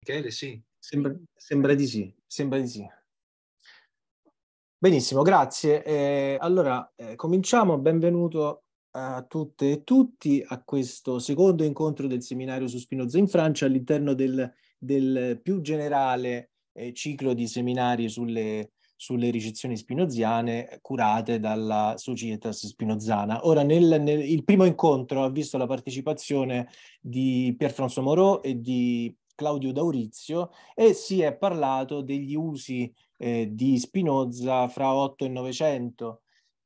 Michele? Sì. Sembra di sì, sembra di sì. Benissimo, grazie. Allora, cominciamo. Benvenuto a tutte e tutti a questo secondo incontro del seminario su Spinoza in Francia all'interno del più generale ciclo di seminari sulle ricezioni spinoziane curate dalla Societas Spinozana. Ora, il primo incontro ha visto la partecipazione di Pierre-François Moreau e di Claudio Daurizio e si è parlato degli usi di Spinoza fra 8 e 900.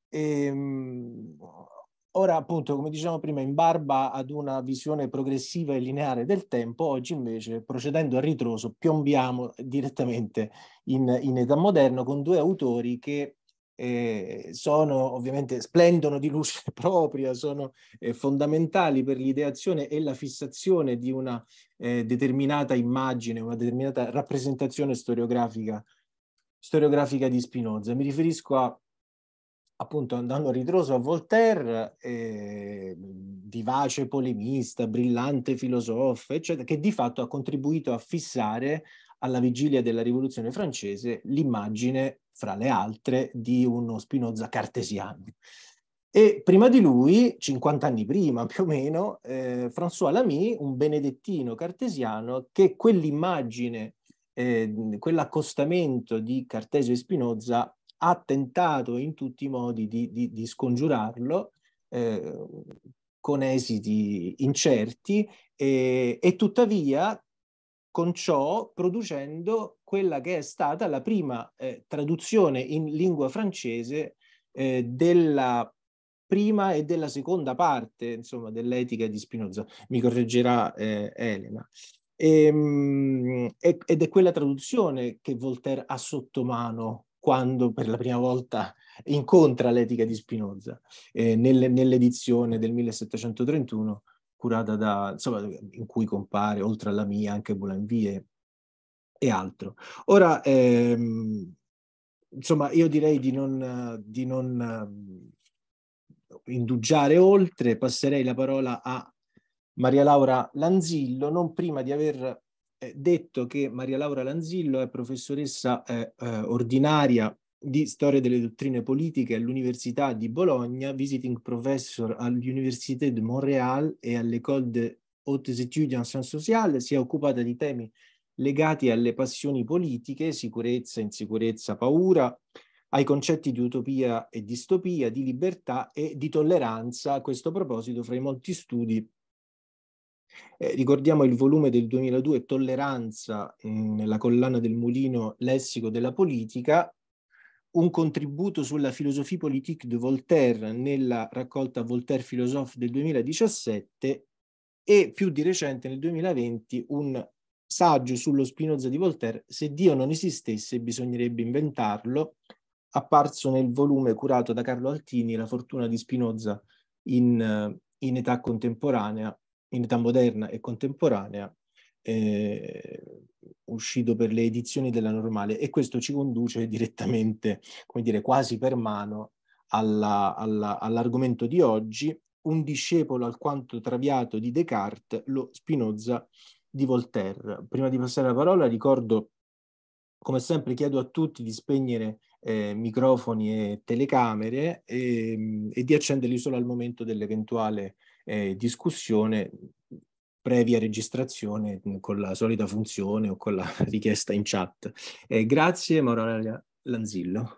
Ora, appunto, come dicevamo prima, in barba ad una visione progressiva e lineare del tempo, oggi invece, procedendo a ritroso, piombiamo direttamente in età moderna con due autori che sono ovviamente splendono di luce propria, sono fondamentali per l'ideazione e la fissazione di una determinata immagine, una determinata rappresentazione storiografica di Spinoza. Mi riferisco appunto, andando a ritroso, a Voltaire, vivace polemista, brillante filosofo, eccetera, che di fatto ha contribuito a fissare alla vigilia della Rivoluzione francese l'immagine, fra le altre, di uno Spinoza cartesiano. E prima di lui, 50 anni prima più o meno, François Lamy, un benedettino cartesiano, che quell'immagine, quell'accostamento di Cartesio e Spinoza ha tentato in tutti i modi di scongiurarlo, con esiti incerti, e tuttavia con ciò producendo quella che è stata la prima traduzione in lingua francese della prima e della seconda parte, insomma, dell'Etica di Spinoza. Mi correggerà Elena. Ed è quella traduzione che Voltaire ha sotto mano quando per la prima volta incontra l'Etica di Spinoza, nell'edizione del 1731, curata insomma, in cui compare, oltre alla mia, anche Boulainville e altro. Ora, insomma, io direi di non indugiare oltre, passerei la parola a Maria Laura Lanzillo, non prima di aver detto che Maria Laura Lanzillo è professoressa ordinaria di Storia delle dottrine politiche all'Università di Bologna, visiting professor all'Université de Montréal e all'École de Hautes Études en Sciences Sociales. Si è occupata di temi legati alle passioni politiche, sicurezza, insicurezza, paura, ai concetti di utopia e distopia, di libertà e di tolleranza. A questo proposito, fra i molti studi, ricordiamo il volume del 2002, Tolleranza, nella collana del Mulino, Lessico della politica, un contributo sulla philosophie politique de Voltaire nella raccolta Voltaire Philosophe del 2017 e più di recente, nel 2020, un saggio sullo Spinoza di Voltaire, Se Dio non esistesse bisognerebbe inventarlo, apparso nel volume curato da Carlo Altini, La fortuna di Spinoza in età contemporanea, in età moderna e contemporanea, uscito per le edizioni della Normale, e questo ci conduce direttamente, come dire, quasi per mano all'argomento di oggi, un discepolo alquanto traviato di Descartes, lo Spinoza di Voltaire. Prima di passare la parola ricordo, come sempre chiedo a tutti di spegnere microfoni e telecamere e di accenderli solo al momento dell'eventuale discussione, previa registrazione con la solita funzione o con la richiesta in chat. Grazie Maura Lanzillo.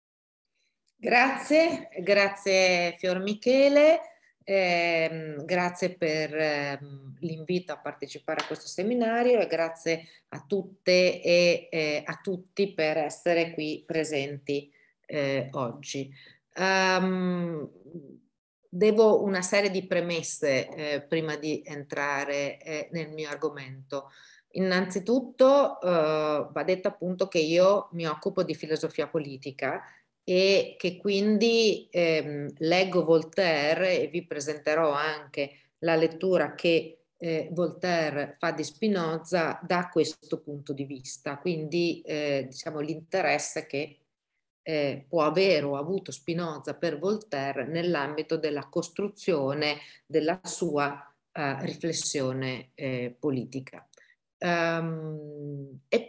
Grazie Fior Michele, grazie per l'invito a partecipare a questo seminario e grazie a tutte e a tutti per essere qui presenti oggi. Devo una serie di premesse prima di entrare nel mio argomento. Innanzitutto va detto appunto che io mi occupo di filosofia politica e che quindi leggo Voltaire e vi presenterò anche la lettura che Voltaire fa di Spinoza da questo punto di vista, quindi diciamo l'interesse che può avere o ha avuto Spinoza per Voltaire nell'ambito della costruzione della sua riflessione politica.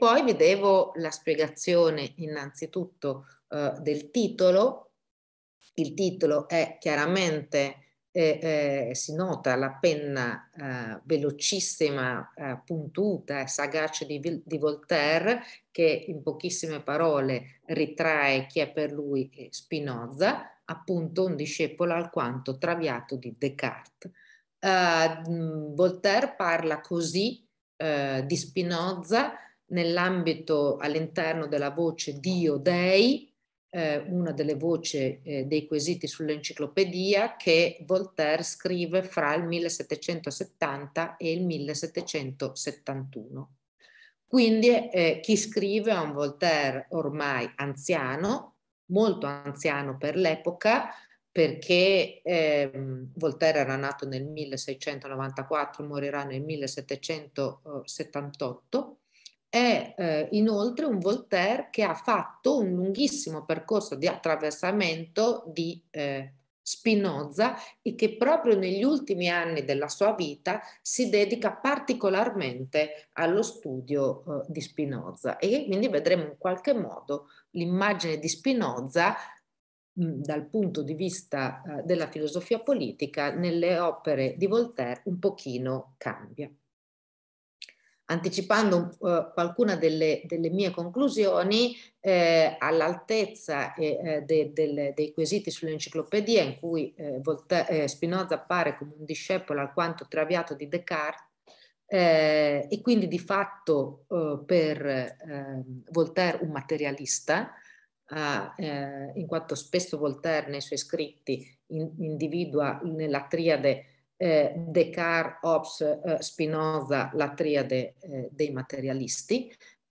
poi vi devo la spiegazione innanzitutto del titolo. Il titolo è chiaramente, si nota la penna velocissima, puntuta e sagace di Voltaire, che in pochissime parole ritrae chi è per lui Spinoza, appunto un discepolo alquanto traviato di Descartes. Voltaire parla così di Spinoza nell'ambito, all'interno della voce Dio Dei, una delle voci dei quesiti sull'enciclopedia che Voltaire scrive fra il 1770 e il 1771. Quindi chi scrive è un Voltaire ormai anziano, molto anziano per l'epoca, perché Voltaire era nato nel 1694, morirà nel 1778. È inoltre un Voltaire che ha fatto un lunghissimo percorso di attraversamento di Spinoza e che proprio negli ultimi anni della sua vita si dedica particolarmente allo studio di Spinoza, e quindi vedremo in qualche modo l'immagine di Spinoza dal punto di vista della filosofia politica nelle opere di Voltaire un pochino cambia. Anticipando qualcuna delle mie conclusioni, all'altezza dei quesiti sull'enciclopedia, in cui Spinoza appare come un discepolo alquanto traviato di Descartes, e quindi di fatto per Voltaire un materialista, in quanto spesso Voltaire nei suoi scritti individua nella triade Descartes, Hobbes, Spinoza, la triade dei materialisti.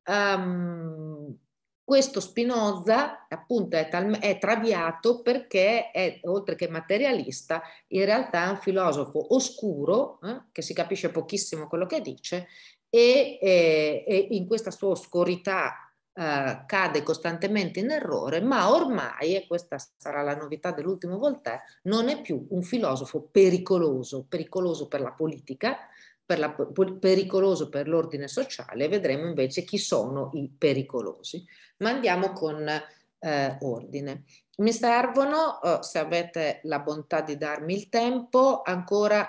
Questo Spinoza appunto è traviato perché è, oltre che materialista, in realtà è un filosofo oscuro, che si capisce pochissimo quello che dice, e in questa sua oscurità cade costantemente in errore, ma ormai, e questa sarà la novità dell'ultimo Voltaire, non è più un filosofo pericoloso, pericoloso per la politica, pericoloso per l'ordine sociale. Vedremo invece chi sono i pericolosi. Ma andiamo con ordine. Mi servono, se avete la bontà di darmi il tempo, ancora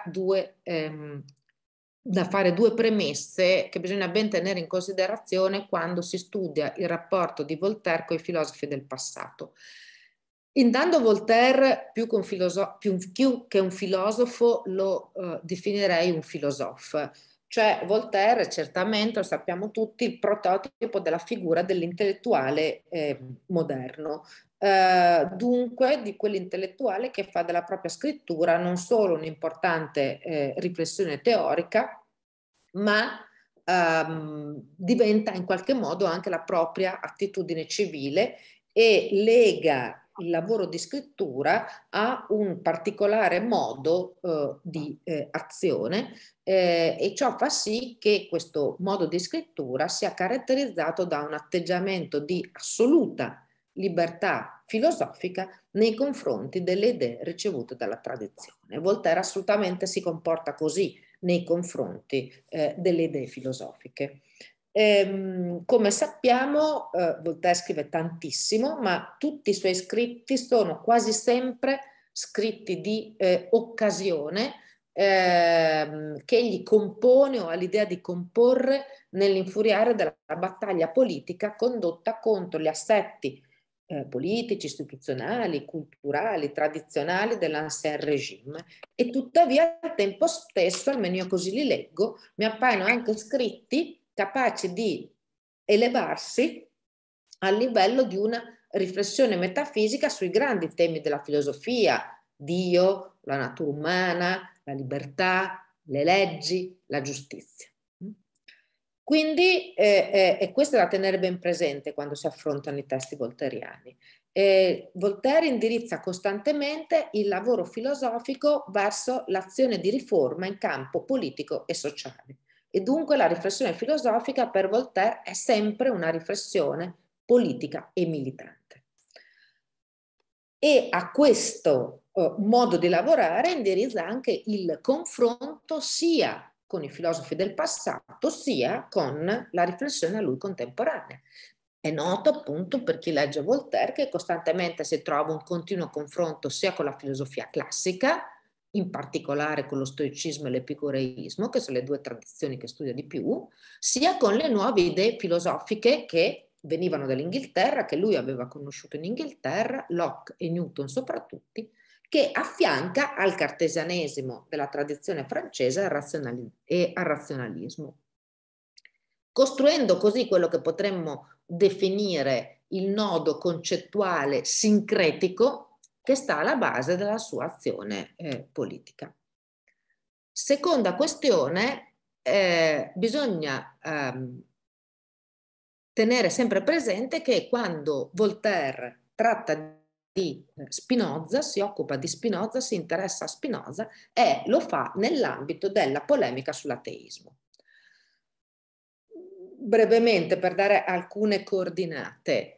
da fare due premesse che bisogna ben tenere in considerazione quando si studia il rapporto di Voltaire con i filosofi del passato. Intanto Voltaire, più che un filosofo, lo definirei un philosophe. Cioè Voltaire è certamente, lo sappiamo tutti, il prototipo della figura dell'intellettuale moderno. Dunque di quell'intellettuale che fa della propria scrittura non solo un'importante riflessione teorica, ma diventa in qualche modo anche la propria attitudine civile e lega il lavoro di scrittura a un particolare modo di azione, e ciò fa sì che questo modo di scrittura sia caratterizzato da un atteggiamento di assoluta libertà filosofica nei confronti delle idee ricevute dalla tradizione. Voltaire assolutamente si comporta così nei confronti delle idee filosofiche. Come sappiamo, Voltaire scrive tantissimo, ma tutti i suoi scritti sono quasi sempre scritti di occasione, che egli compone o ha l'idea di comporre nell'infuriare della battaglia politica condotta contro gli assetti politici, istituzionali, culturali, tradizionali dell'ancien regime. E tuttavia al tempo stesso, almeno io così li leggo, mi appaiono anche scritti capaci di elevarsi al livello di una riflessione metafisica sui grandi temi della filosofia: Dio, la natura umana, la libertà, le leggi, la giustizia. Quindi, e questo è da tenere ben presente quando si affrontano i testi voltairiani. Voltaire indirizza costantemente il lavoro filosofico verso l'azione di riforma in campo politico e sociale. E dunque la riflessione filosofica per Voltaire è sempre una riflessione politica e militante. E a questo modo di lavorare indirizza anche il confronto sia con i filosofi del passato, sia con la riflessione a lui contemporanea. È noto appunto per chi legge Voltaire che costantemente si trova un continuo confronto sia con la filosofia classica, in particolare con lo stoicismo e l'epicureismo, che sono le due tradizioni che studia di più, sia con le nuove idee filosofiche che venivano dall'Inghilterra, che lui aveva conosciuto in Inghilterra, Locke e Newton soprattutto, che affianca al cartesianesimo della tradizione francese e al razionalismo, costruendo così quello che potremmo definire il nodo concettuale sincretico che sta alla base della sua azione politica. Seconda questione, bisogna tenere sempre presente che quando Voltaire tratta di Spinoza, si occupa di Spinoza, si interessa a Spinoza e lo fa nell'ambito della polemica sull'ateismo. Brevemente, per dare alcune coordinate,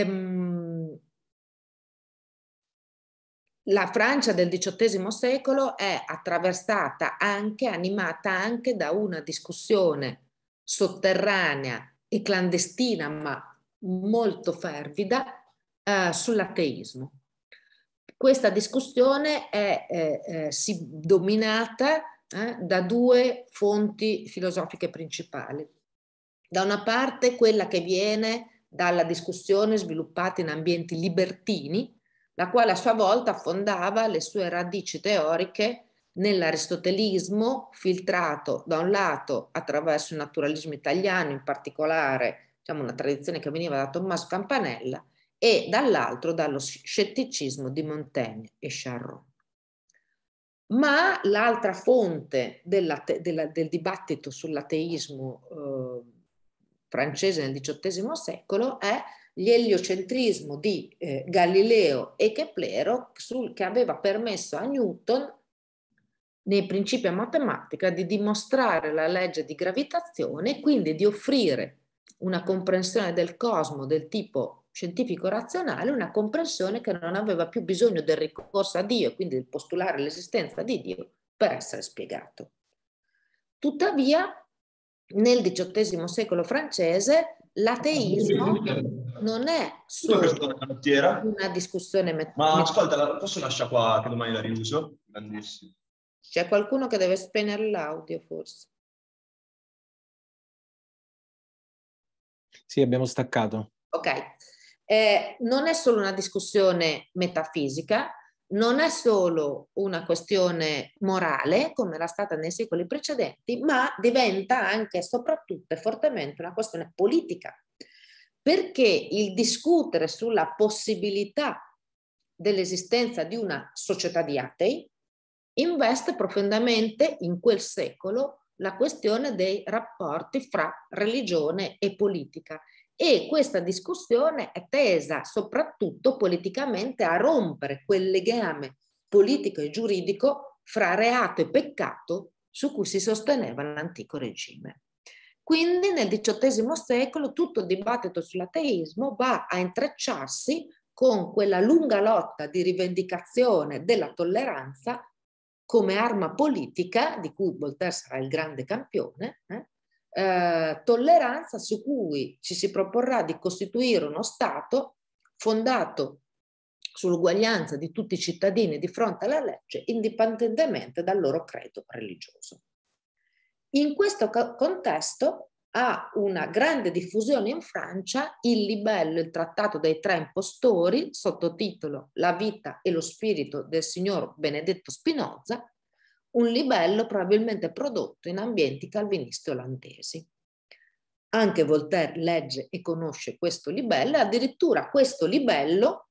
la Francia del XVIII secolo è attraversata anche, animata anche da una discussione sotterranea e clandestina, ma molto fervida, sull'ateismo. Questa discussione è dominata da due fonti filosofiche principali. Da una parte quella che viene dalla discussione sviluppata in ambienti libertini, la quale a sua volta fondava le sue radici teoriche nell'aristotelismo, filtrato da un lato attraverso il naturalismo italiano, in particolare diciamo, una tradizione che veniva da Tommaso Campanella, e dall'altro dallo scetticismo di Montaigne e Charron. Ma l'altra fonte del dibattito sull'ateismo francese nel XVIII secolo è l'eliocentrismo di Galileo e Keplero, che aveva permesso a Newton, nei principi a matematica, di dimostrare la legge di gravitazione e quindi di offrire una comprensione del cosmo del tipo scientifico-razionale, una comprensione che non aveva più bisogno del ricorso a Dio, quindi del postulare l'esistenza di Dio, per essere spiegato. Tuttavia, nel XVIII secolo francese, l'ateismo non è solo una discussione ma ascolta, posso lasciare qua che domani la riuso? Grandissimo. C'è qualcuno che deve spegnere l'audio, forse. Sì, abbiamo staccato. Ok. Non è solo una discussione metafisica, non è solo una questione morale, come era stata nei secoli precedenti, ma diventa anche e soprattutto e fortemente una questione politica, perché il discutere sulla possibilità dell'esistenza di una società di atei investe profondamente in quel secolo la questione dei rapporti fra religione e politica. E questa discussione è tesa soprattutto politicamente a rompere quel legame politico e giuridico fra reato e peccato su cui si sosteneva l'antico regime. Quindi nel XVIII secolo tutto il dibattito sull'ateismo va a intrecciarsi con quella lunga lotta di rivendicazione della tolleranza come arma politica, di cui Voltaire sarà il grande campione, tolleranza su cui ci si proporrà di costituire uno Stato fondato sull'uguaglianza di tutti i cittadini di fronte alla legge, indipendentemente dal loro credo religioso. In questo contesto ha una grande diffusione in Francia il libello, il trattato dei tre impostori, sottotitolo La vita e lo spirito del signor Benedetto Spinoza, un libello probabilmente prodotto in ambienti calvinisti olandesi. Anche Voltaire legge e conosce questo libello e addirittura questo libello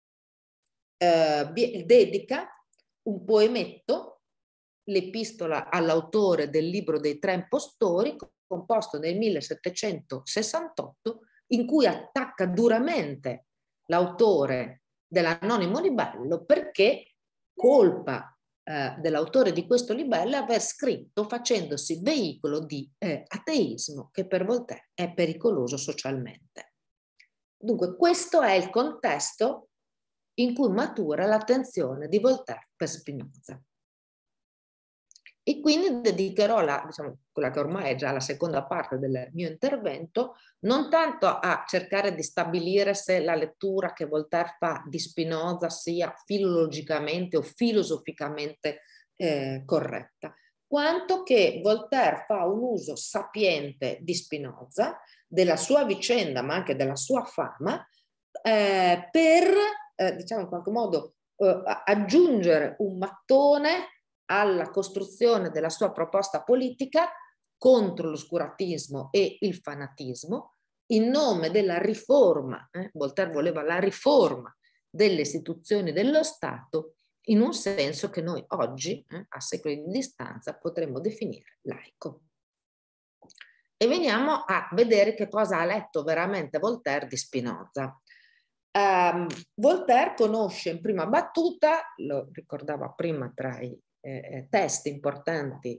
dedica un poemetto, l'epistola all'autore del libro dei tre impostori, composto nel 1768, in cui attacca duramente l'autore dell'anonimo libello perché colpa dell'autore di questo libello aver scritto facendosi veicolo di ateismo che per Voltaire è pericoloso socialmente. Dunque questo è il contesto in cui matura l'attenzione di Voltaire per Spinoza. E quindi dedicherò diciamo, quella che ormai è già la seconda parte del mio intervento, non tanto a cercare di stabilire se la lettura che Voltaire fa di Spinoza sia filologicamente o filosoficamente corretta, quanto che Voltaire fa un uso sapiente di Spinoza, della sua vicenda, ma anche della sua fama, per, diciamo in qualche modo, aggiungere un mattone alla costruzione della sua proposta politica contro l'oscurantismo e il fanatismo, in nome della riforma. Voltaire voleva la riforma delle istituzioni dello Stato in un senso che noi oggi, a secoli di distanza, potremmo definire laico. E veniamo a vedere che cosa ha letto veramente Voltaire di Spinoza. Voltaire conosce in prima battuta, lo ricordava prima tra i testi importanti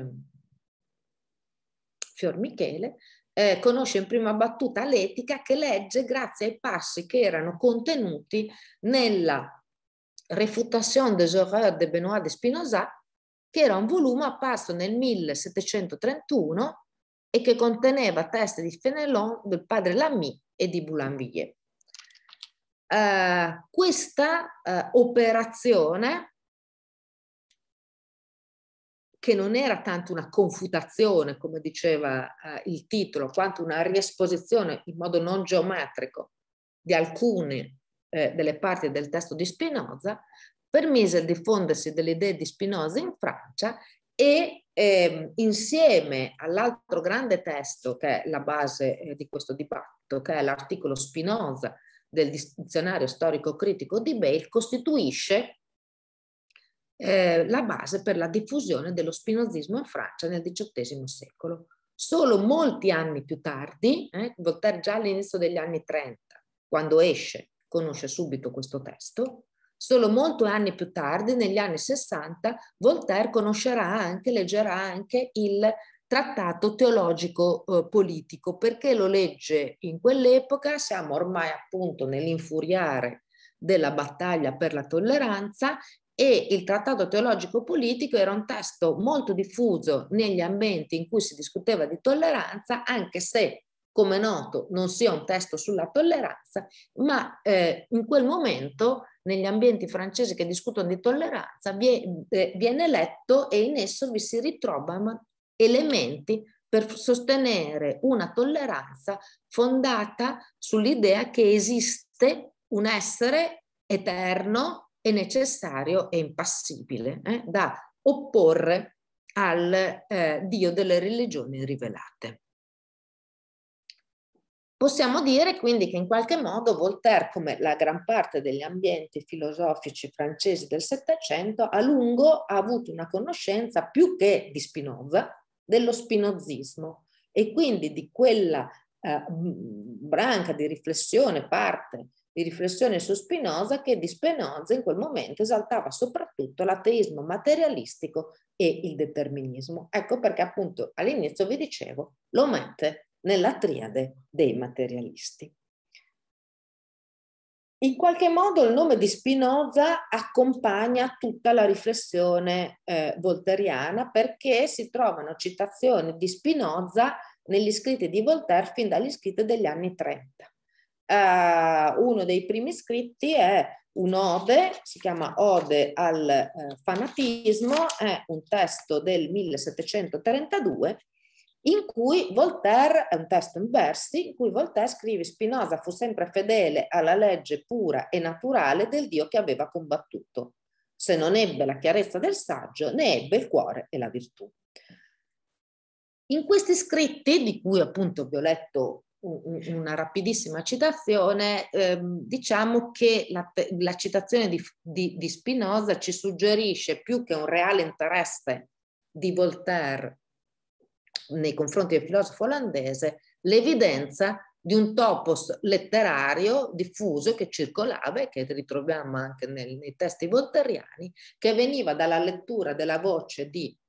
Fior Michele, conosce in prima battuta l'Etica, che legge grazie ai passi che erano contenuti nella Réfutation des horreurs de Benoît de Spinoza, che era un volume apparso nel 1731 e che conteneva testi di Fénelon, del padre Lamy e di Boulainvilliers. Questa operazione, che non era tanto una confutazione, come diceva il titolo, quanto una riesposizione in modo non geometrico di alcune delle parti del testo di Spinoza, permise il diffondersi delle idee di Spinoza in Francia e insieme all'altro grande testo che è la base di questo dibattito, che è l'articolo Spinoza del dizionario storico-critico di Bayle, costituisce la base per la diffusione dello spinozismo in Francia nel XVIII secolo. Solo molti anni più tardi, Voltaire già all'inizio degli anni 30, quando esce, conosce subito questo testo, solo molti anni più tardi, negli anni 60, Voltaire leggerà anche il trattato teologico politico, perché lo legge in quell'epoca, siamo ormai appunto nell'infuriare della battaglia per la tolleranza, e il trattato teologico politico era un testo molto diffuso negli ambienti in cui si discuteva di tolleranza, anche se, come noto, non sia un testo sulla tolleranza, ma in quel momento negli ambienti francesi che discutono di tolleranza viene letto, e in esso vi si ritrovano elementi per sostenere una tolleranza fondata sull'idea che esiste un essere eterno e necessario e impassibile da opporre al Dio delle religioni rivelate. Possiamo dire quindi che in qualche modo Voltaire, come la gran parte degli ambienti filosofici francesi del Settecento, a lungo ha avuto una conoscenza più che di Spinoza, dello spinozismo, e quindi di quella branca di riflessione, parte di riflessione su Spinoza, che di Spinoza in quel momento esaltava soprattutto l'ateismo materialistico e il determinismo. Ecco perché appunto all'inizio vi dicevo, lo mette nella triade dei materialisti. In qualche modo il nome di Spinoza accompagna tutta la riflessione voltairiana, perché si trovano citazioni di Spinoza negli scritti di Voltaire fin dagli scritti degli anni 30. Uno dei primi scritti è un'ode, si chiama Ode al fanatismo, è un testo del 1732, in cui Voltaire, è un testo in versi, in cui Voltaire scrive: Spinoza fu sempre fedele alla legge pura e naturale del Dio che aveva combattuto. Se non ebbe la chiarezza del saggio, ne ebbe il cuore e la virtù. In questi scritti, di cui appunto vi ho letto una rapidissima citazione, diciamo che la citazione di Spinoza ci suggerisce, più che un reale interesse di Voltaire nei confronti del filosofo olandese, l'evidenza di un topos letterario diffuso che circolava e che ritroviamo anche nei testi voltairiani, che veniva dalla lettura della voce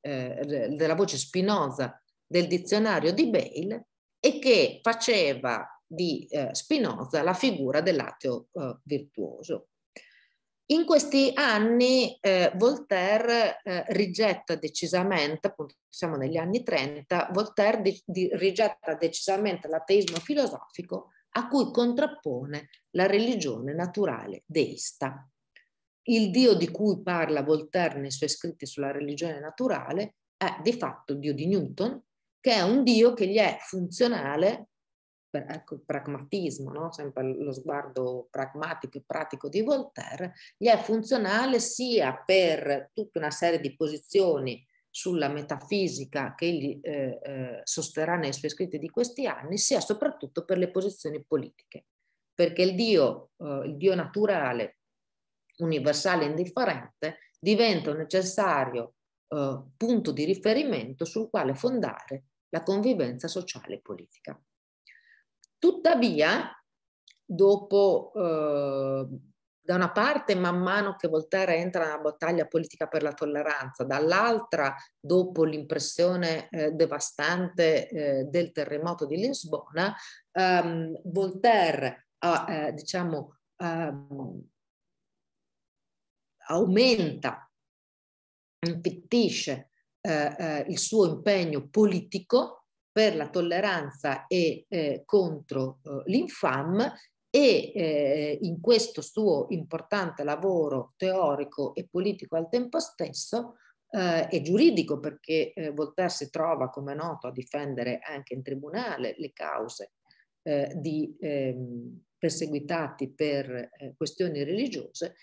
Spinoza del dizionario di Bayle, e che faceva di Spinoza la figura dell'ateo virtuoso. In questi anni Voltaire rigetta decisamente, appunto siamo negli anni 30, Voltaire rigetta decisamente l'ateismo filosofico a cui contrappone la religione naturale deista. Il Dio di cui parla Voltaire nei suoi scritti sulla religione naturale è di fatto il Dio di Newton, che è un Dio che gli è funzionale, ecco il pragmatismo, no? Sempre lo sguardo pragmatico e pratico di Voltaire, gli è funzionale sia per tutta una serie di posizioni sulla metafisica che egli sosterrà nei suoi scritti di questi anni, sia soprattutto per le posizioni politiche, perché il Dio naturale, universale e indifferente, diventa un necessario punto di riferimento sul quale fondare la convivenza sociale e politica. Tuttavia, dopo, da una parte, man mano che Voltaire entra nella battaglia politica per la tolleranza, dall'altra, dopo l'impressione devastante del terremoto di Lisbona, Voltaire diciamo, aumenta, infittisce il suo impegno politico per la tolleranza e contro l'infam, e in questo suo importante lavoro teorico e politico al tempo stesso e giuridico, perché Voltaire si trova, come è noto, a difendere anche in tribunale le cause di perseguitati per questioni religiose,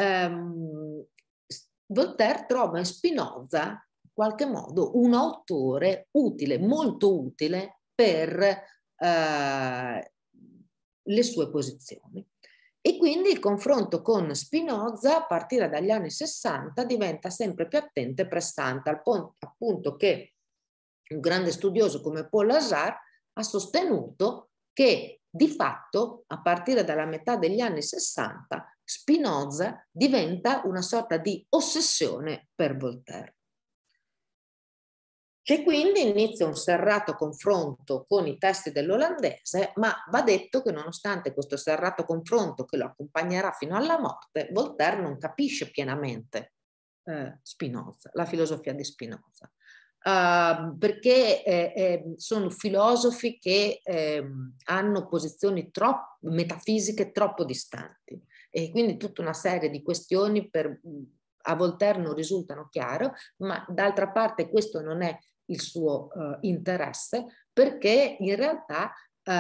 Voltaire trova in Spinoza in qualche modo un autore utile, molto utile per le sue posizioni. E quindi il confronto con Spinoza a partire dagli anni 60 diventa sempre più attento e pressante, al punto che un grande studioso come Paul Lazare ha sostenuto che di fatto a partire dalla metà degli anni 60 Spinoza diventa una sorta di ossessione per Voltaire. C'è quindi inizia un serrato confronto con i testi dell'olandese, ma va detto che nonostante questo serrato confronto che lo accompagnerà fino alla morte, Voltaire non capisce pienamente Spinoza, la filosofia di Spinoza, perché sono filosofi che hanno posizioni metafisiche troppo distanti, e quindi tutta una serie di questioni a Voltaire non risultano chiare, ma d'altra parte questo non è il suo interesse, perché in realtà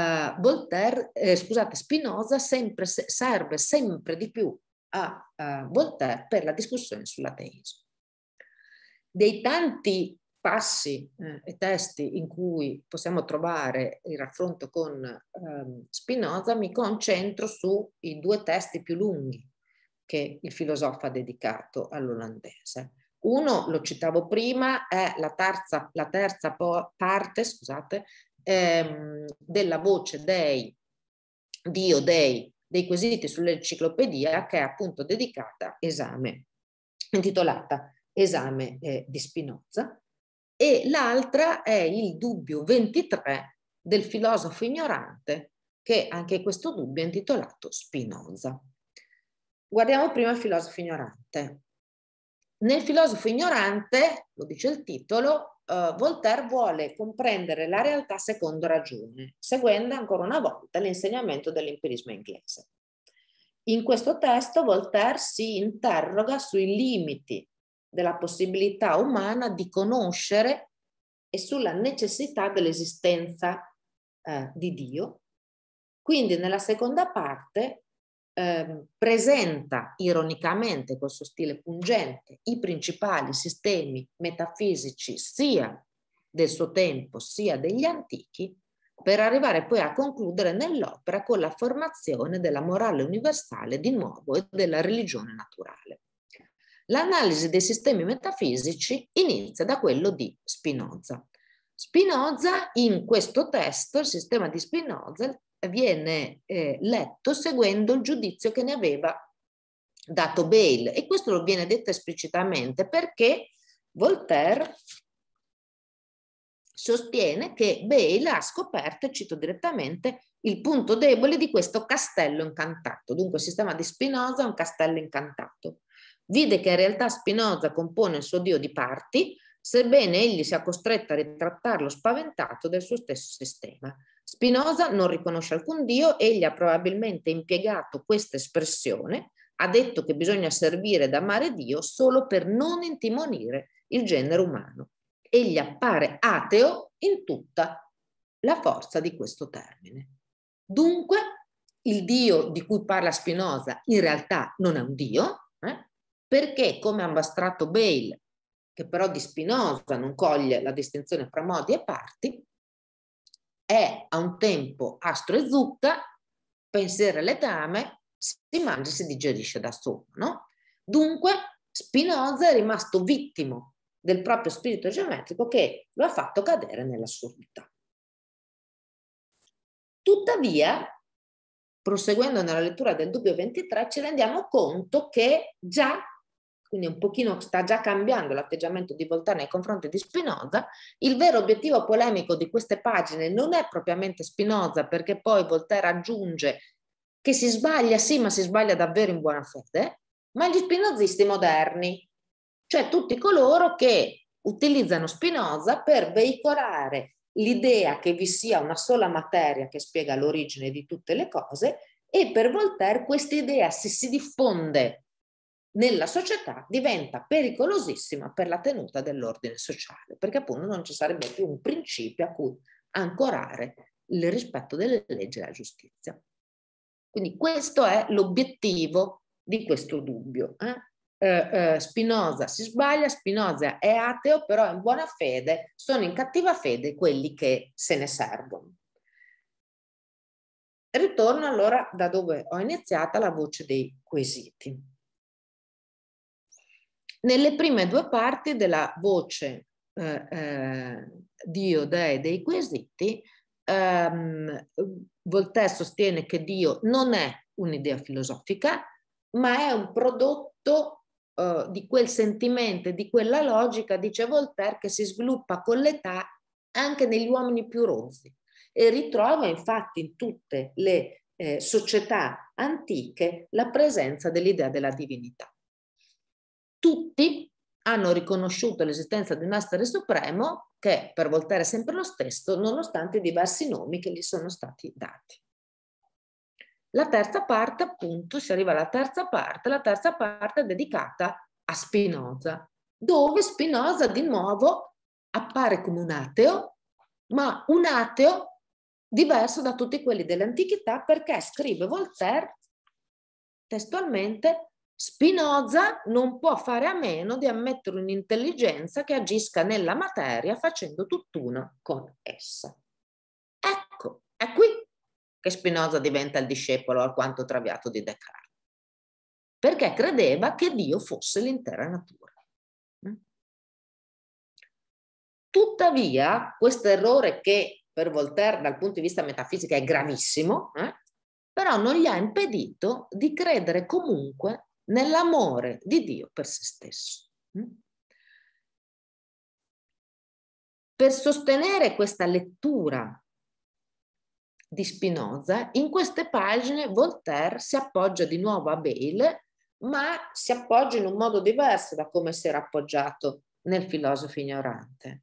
Spinoza serve sempre di più a Voltaire per la discussione sull'ateismo. Dei tanti passi e testi in cui possiamo trovare il raffronto con Spinoza, mi concentro sui due testi più lunghi che il filosofo ha dedicato all'olandese. Uno, lo citavo prima, è la terza parte, scusate, della voce dei quesiti sull'enciclopedia, che è appunto intitolata Esame di Spinoza, e l'altra è il dubbio 23 del filosofo ignorante, che anche questo dubbio è intitolato Spinoza. Guardiamo prima il filosofo ignorante. Nel filosofo ignorante, lo dice il titolo, Voltaire vuole comprendere la realtà secondo ragione, seguendo ancora una volta l'insegnamento dell'empirismo inglese. In questo testo Voltaire si interroga sui limiti della possibilità umana di conoscere e sulla necessità dell'esistenza di Dio. Quindi nella seconda parte presenta ironicamente, col suo stile pungente, i principali sistemi metafisici sia del suo tempo sia degli antichi, per arrivare poi a concludere nell'opera con la formazione della morale universale di nuovo e della religione naturale. L'analisi dei sistemi metafisici inizia da quello di Spinoza. Spinoza, in questo testo, il sistema di Spinoza, viene letto seguendo il giudizio che ne aveva dato Bayle, e questo lo viene detto esplicitamente perché Voltaire sostiene che Bale ha scoperto, e cito direttamente, il punto debole di questo castello incantato. Dunque il sistema di Spinoza è un castello incantato. Vide che in realtà Spinoza compone il suo Dio di parti, sebbene egli sia costretto a ritrattarlo spaventato del suo stesso sistema. Spinoza non riconosce alcun Dio, egli ha probabilmente impiegato questa espressione, ha detto che bisogna servire ed amare Dio solo per non intimonire il genere umano. Egli appare ateo in tutta la forza di questo termine. Dunque, il Dio di cui parla Spinoza in realtà non è un Dio, perché, come ha mostrato Bale, che però di Spinoza non coglie la distinzione fra modi e parti, è a un tempo astro e zucca, pensiero e letame, si mangia e si digerisce da solo, no? Dunque, Spinoza è rimasto vittima del proprio spirito geometrico che lo ha fatto cadere nell'assurdità. Tuttavia, proseguendo nella lettura del Dubbio 23, ci rendiamo conto che già, quindi un pochino sta già cambiando l'atteggiamento di Voltaire nei confronti di Spinoza. Il vero obiettivo polemico di queste pagine non è propriamente Spinoza, perché poi Voltaire aggiunge che si sbaglia, sì, ma si sbaglia davvero in buona fede, ma gli spinozisti moderni, cioè tutti coloro che utilizzano Spinoza per veicolare l'idea che vi sia una sola materia che spiega l'origine di tutte le cose, e per Voltaire questa idea, se si diffonde nella società, diventa pericolosissima per la tenuta dell'ordine sociale, perché appunto non ci sarebbe più un principio a cui ancorare il rispetto delle leggi e la giustizia. Quindi questo è l'obiettivo di questo dubbio. Spinoza si sbaglia, Spinoza è ateo, però è in buona fede, sono in cattiva fede quelli che se ne servono. Ritorno allora da dove ho iniziato, alla voce dei quesiti. Nelle prime due parti della voce Dio, Dei, dei quesiti, Voltaire sostiene che Dio non è un'idea filosofica, ma è un prodotto di quel sentimento, di quella logica, dice Voltaire, che si sviluppa con l'età anche negli uomini più rozzi e ritrova infatti in tutte le società antiche la presenza dell'idea della divinità. Tutti hanno riconosciuto l'esistenza di un essere supremo che per Voltaire è sempre lo stesso, nonostante i diversi nomi che gli sono stati dati. La terza parte, appunto, si arriva alla terza parte, la terza parte è dedicata a Spinoza, dove Spinoza di nuovo appare come un ateo, ma un ateo diverso da tutti quelli dell'antichità, perché scrive Voltaire testualmente: Spinoza non può fare a meno di ammettere un'intelligenza che agisca nella materia facendo tutt'uno con essa. Ecco, è qui che Spinoza diventa il discepolo alquanto traviato di Descartes, perché credeva che Dio fosse l'intera natura. Tuttavia, questo errore, che per Voltaire dal punto di vista metafisico è gravissimo, però non gli ha impedito di credere comunque nell'amore di Dio per se stesso. Per sostenere questa lettura di Spinoza, in queste pagine Voltaire si appoggia di nuovo a Bale, ma si appoggia in un modo diverso da come si era appoggiato nel Filosofo ignorante.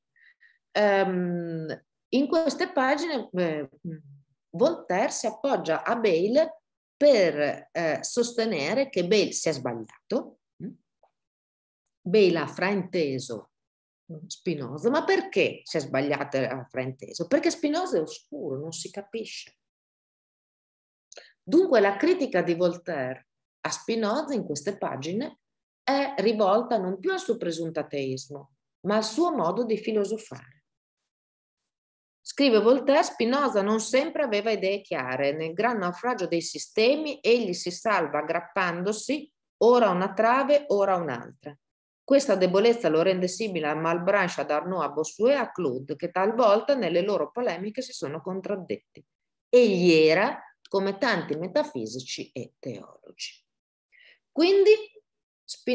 In queste pagine Voltaire si appoggia a Bale per sostenere che Bale si è sbagliato. Bale ha frainteso Spinoza, ma perché si è sbagliato e ha frainteso? Perché Spinoza è oscuro, non si capisce. Dunque la critica di Voltaire a Spinoza in queste pagine è rivolta non più al suo presunto ateismo, ma al suo modo di filosofare. Scrive Voltaire: Spinoza non sempre aveva idee chiare. Nel gran naufragio dei sistemi egli si salva aggrappandosi ora a una trave, ora a un'altra. Questa debolezza lo rende simile a Malebranche, ad Arnaud, a Bossuet e a Claude, che talvolta nelle loro polemiche si sono contraddetti. Egli era come tanti metafisici e teologi. Quindi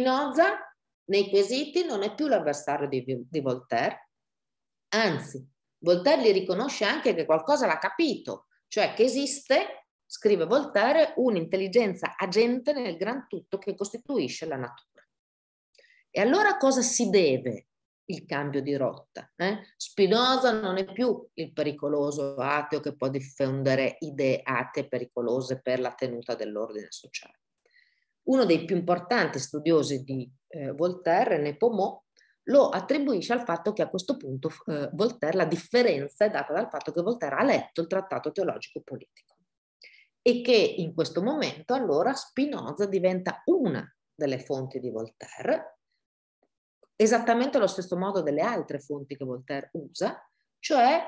Spinoza nei quesiti non è più l'avversario di Voltaire, anzi Voltaire gli riconosce anche che qualcosa l'ha capito, cioè che esiste, scrive Voltaire, un'intelligenza agente nel gran tutto che costituisce la natura. E allora cosa si deve il cambio di rotta? Spinoza non è più il pericoloso ateo che può diffondere idee atee pericolose per la tenuta dell'ordine sociale. Uno dei più importanti studiosi di Voltaire, Nepomuk, lo attribuisce al fatto che a questo punto Voltaire, la differenza è data dal fatto che Voltaire ha letto il trattato teologico politico e che in questo momento allora Spinoza diventa una delle fonti di Voltaire, esattamente allo stesso modo delle altre fonti che Voltaire usa, cioè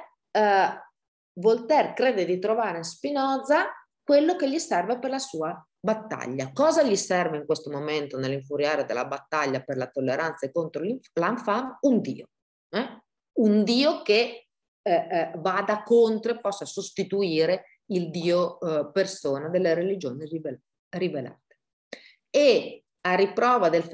Voltaire crede di trovare in Spinoza quello che gli serve per la sua battaglia. Cosa gli serve in questo momento nell'infuriare della battaglia per la tolleranza e contro l'infame? Un Dio. Un Dio che vada contro e possa sostituire il Dio persona delle religioni rivelate. E a riprova del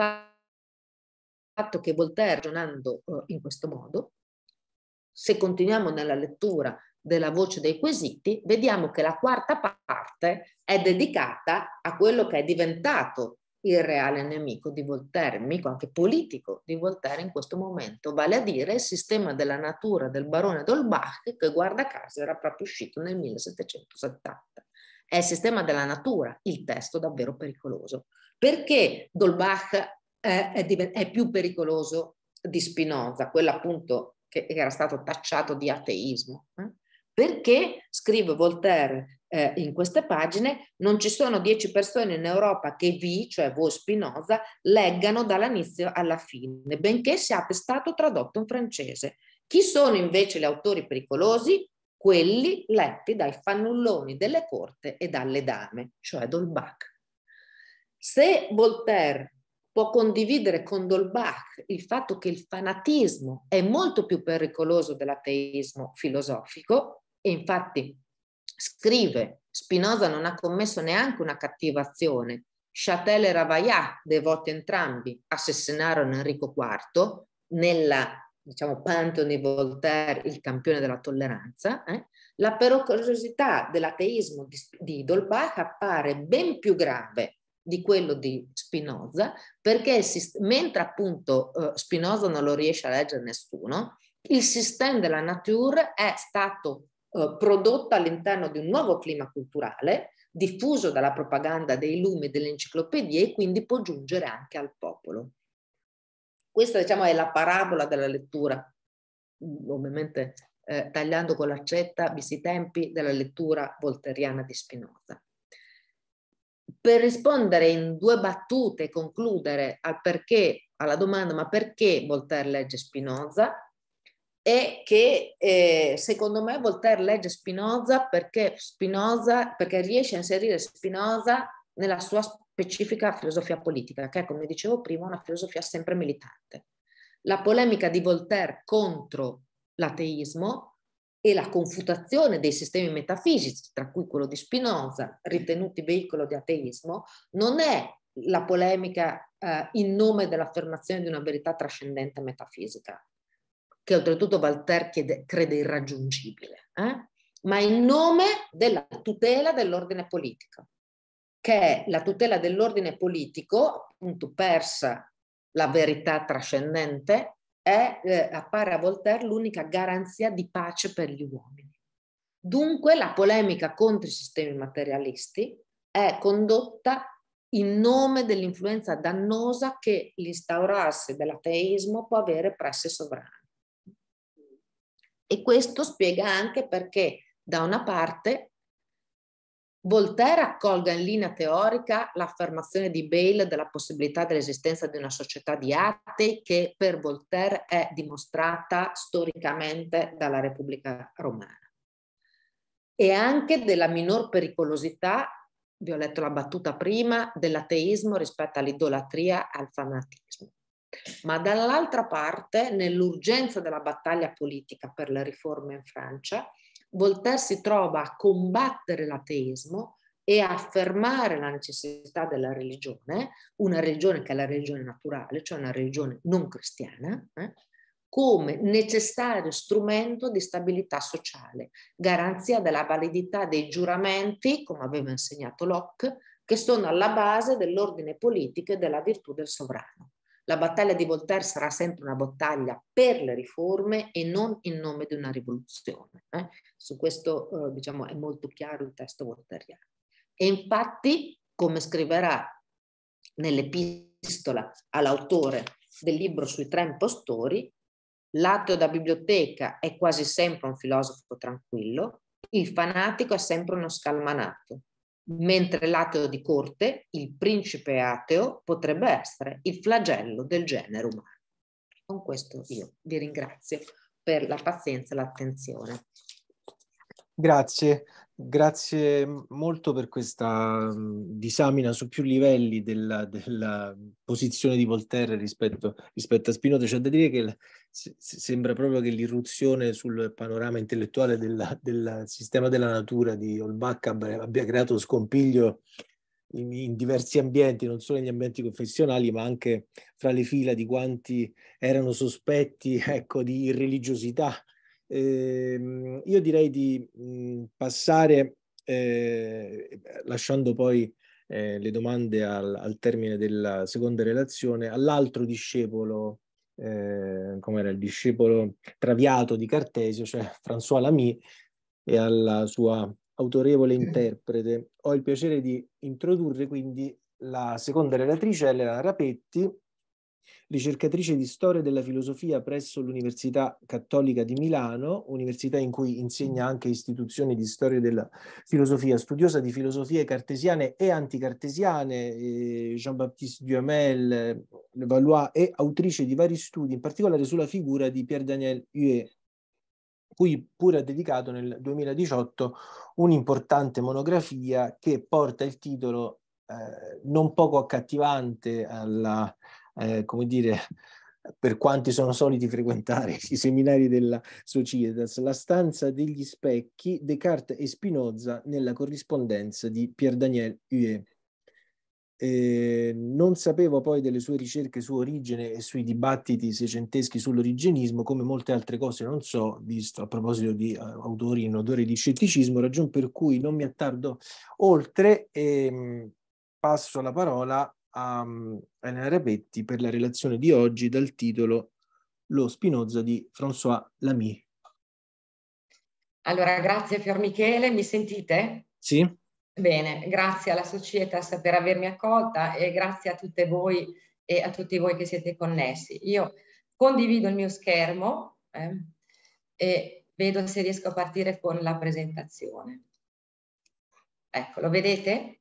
fatto che Voltaire, ragionando in questo modo, se continuiamo nella lettura della Voce dei Quesiti, vediamo che la quarta parte è dedicata a quello che è diventato il reale nemico di Voltaire, nemico anche politico di Voltaire in questo momento, vale a dire il sistema della natura del barone d'Holbach, che guarda caso era proprio uscito nel 1770. È il sistema della natura, il testo davvero pericoloso. Perché d'Holbach è più pericoloso di Spinoza, quello appunto che era stato tacciato di ateismo? Perché, scrive Voltaire in queste pagine, non ci sono 10 persone in Europa che vi, cioè voi Spinoza, leggano dall'inizio alla fine, benché sia stato tradotto in francese. Chi sono invece gli autori pericolosi? Quelli letti dai fannulloni delle corte e dalle dame, cioè d'Holbach. Se Voltaire può condividere con d'Holbach il fatto che il fanatismo è molto più pericoloso dell'ateismo filosofico, e infatti scrive: Spinoza non ha commesso neanche una cattiva azione. Châtel e Ravaillac, devoti entrambi, assassinarono Enrico IV nella, diciamo, Pantheon di Voltaire, il campione della tolleranza. La pericolosità dell'ateismo di d'Holbach appare ben più grave di quello di Spinoza, perché mentre appunto Spinoza non lo riesce a leggere nessuno, il sistema della nature è stato prodotto all'interno di un nuovo clima culturale, diffuso dalla propaganda dei lumi delle enciclopedie, e quindi può giungere anche al popolo. Questa, diciamo, è la parabola della lettura, ovviamente tagliando con l'accetta, visti i tempi, della lettura voltairiana di Spinoza. Per rispondere in 2 battute e concludere alla domanda ma perché Voltaire legge Spinoza, è che secondo me Voltaire legge Spinoza perché riesce a inserire Spinoza nella sua specifica filosofia politica, che è, come dicevo prima, una filosofia sempre militante. La polemica di Voltaire contro l'ateismo e la confutazione dei sistemi metafisici, tra cui quello di Spinoza, ritenuti veicolo di ateismo, non è la polemica in nome dell'affermazione di una verità trascendente metafisica, che oltretutto Voltaire crede irraggiungibile, ma in nome della tutela dell'ordine politico, che è la tutela dell'ordine politico, appunto, persa la verità trascendente, appare a Voltaire l'unica garanzia di pace per gli uomini. Dunque la polemica contro i sistemi materialisti è condotta in nome dell'influenza dannosa che l'instaurarsi dell'ateismo può avere presso i sovrani. E questo spiega anche perché, da una parte, Voltaire accolga in linea teorica l'affermazione di Bayle della possibilità dell'esistenza di una società di atei, che per Voltaire è dimostrata storicamente dalla Repubblica Romana, e anche della minor pericolosità, vi ho letto la battuta prima, dell'ateismo rispetto all'idolatria e al fanatismo. Ma dall'altra parte, nell'urgenza della battaglia politica per le riforme in Francia, Voltaire si trova a combattere l'ateismo e a affermare la necessità della religione, una religione che è la religione naturale, cioè una religione non cristiana, come necessario strumento di stabilità sociale, garanzia della validità dei giuramenti, come aveva insegnato Locke, che sono alla base dell'ordine politico e della virtù del sovrano. La battaglia di Voltaire sarà sempre una battaglia per le riforme e non in nome di una rivoluzione. Su questo diciamo, è molto chiaro il testo voltairiano. E infatti, come scriverà nell'epistola all'autore del libro sui tre impostori, l'ateo da biblioteca è quasi sempre un filosofo tranquillo, il fanatico è sempre uno scalmanato, mentre l'ateo di corte, il principe ateo, potrebbe essere il flagello del genere umano. Con questo io vi ringrazio per la pazienza e l'attenzione. Grazie, grazie molto per questa disamina su più livelli della posizione di Voltaire rispetto a Spinoza. C'è da dire che sembra proprio che l'irruzione sul panorama intellettuale del sistema della natura di Holbach abbia creato scompiglio in diversi ambienti, non solo negli ambienti confessionali, ma anche fra le fila di quanti erano sospetti, ecco, di irreligiosità. Io direi di passare, lasciando poi le domande al termine della seconda relazione, all'altro discepolo, come era il discepolo traviato di Cartesio, cioè François Lamy, e alla sua autorevole interprete. Ho il piacere di introdurre quindi la seconda relatrice, Elena Rapetti, ricercatrice di storia della filosofia presso l'Università Cattolica di Milano, università in cui insegna anche istituzioni di storia della filosofia, studiosa di filosofie cartesiane e anticartesiane, Jean-Baptiste Duhamel, Levallois, e autrice di vari studi, in particolare sulla figura di Pierre-Daniel Huet, cui pure ha dedicato nel 2018 un'importante monografia che porta il titolo non poco accattivante alla, come dire, per quanti sono soliti frequentare i seminari della Societas, La stanza degli specchi, Descartes e Spinoza nella corrispondenza di Pierre-Daniel Huet. Non sapevo poi delle sue ricerche su Origene e sui dibattiti seicenteschi sull'origenismo, come molte altre cose non so, visto a proposito di autori in odore di scetticismo, ragion per cui non mi attardo oltre e passo la parola a Elena Rapetti per la relazione di oggi dal titolo Lo Spinoza di François Lamy. Allora, grazie Fior Michele, mi sentite? Sì. Bene, grazie alla Societas per avermi accolta e grazie a tutte voi e a tutti voi che siete connessi. Io condivido il mio schermo e vedo se riesco a partire con la presentazione. Ecco, lo vedete?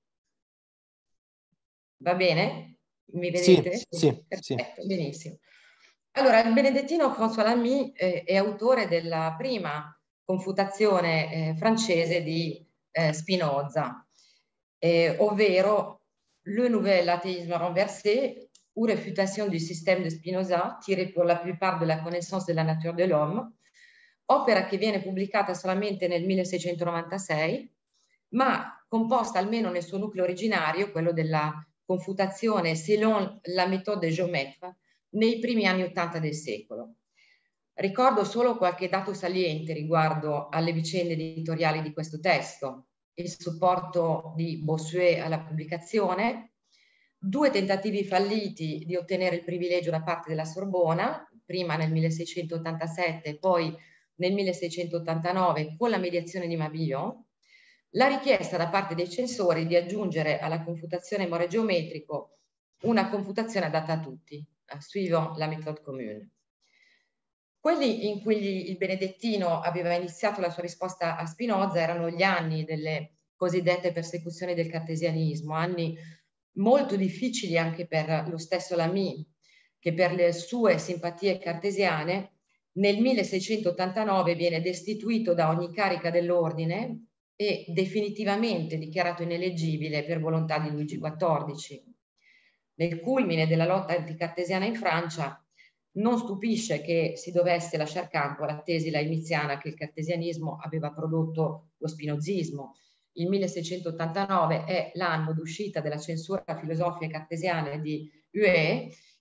Va bene? Mi vedete? Sì, perfetto, sì. Benissimo. Allora, il benedettino François Lamy è autore della prima confutazione francese di Spinoza, ovvero Le Nouvel Athéisme Renversé ou Réfutation du système de Spinoza, tiré pour la plupart de la connaissance de la nature de l'homme, opera che viene pubblicata solamente nel 1696, ma composta almeno nel suo nucleo originario, quello della confutazione selon la méthode de Géomètre, nei primi anni '80 del secolo. Ricordo solo qualche dato saliente riguardo alle vicende editoriali di questo testo: il supporto di Bossuet alla pubblicazione, 2 tentativi falliti di ottenere il privilegio da parte della Sorbona, prima nel 1687 e poi nel 1689 con la mediazione di Mabillon, la richiesta da parte dei censori di aggiungere alla confutazione more geometrico una confutazione adatta a tutti, suivant la méthode commune. Quelli in cui il benedettino aveva iniziato la sua risposta a Spinoza erano gli anni delle cosiddette persecuzioni del cartesianismo, anni molto difficili anche per lo stesso Lamy, che per le sue simpatie cartesiane nel 1689 viene destituito da ogni carica dell'ordine e definitivamente dichiarato ineleggibile per volontà di Luigi XIV. Nel culmine della lotta anticartesiana in Francia, non stupisce che si dovesse lasciar campo alla tesi leibniziana che il cartesianismo aveva prodotto lo spinozismo. Il 1689 è l'anno d'uscita della censura filosofica cartesiana di Huet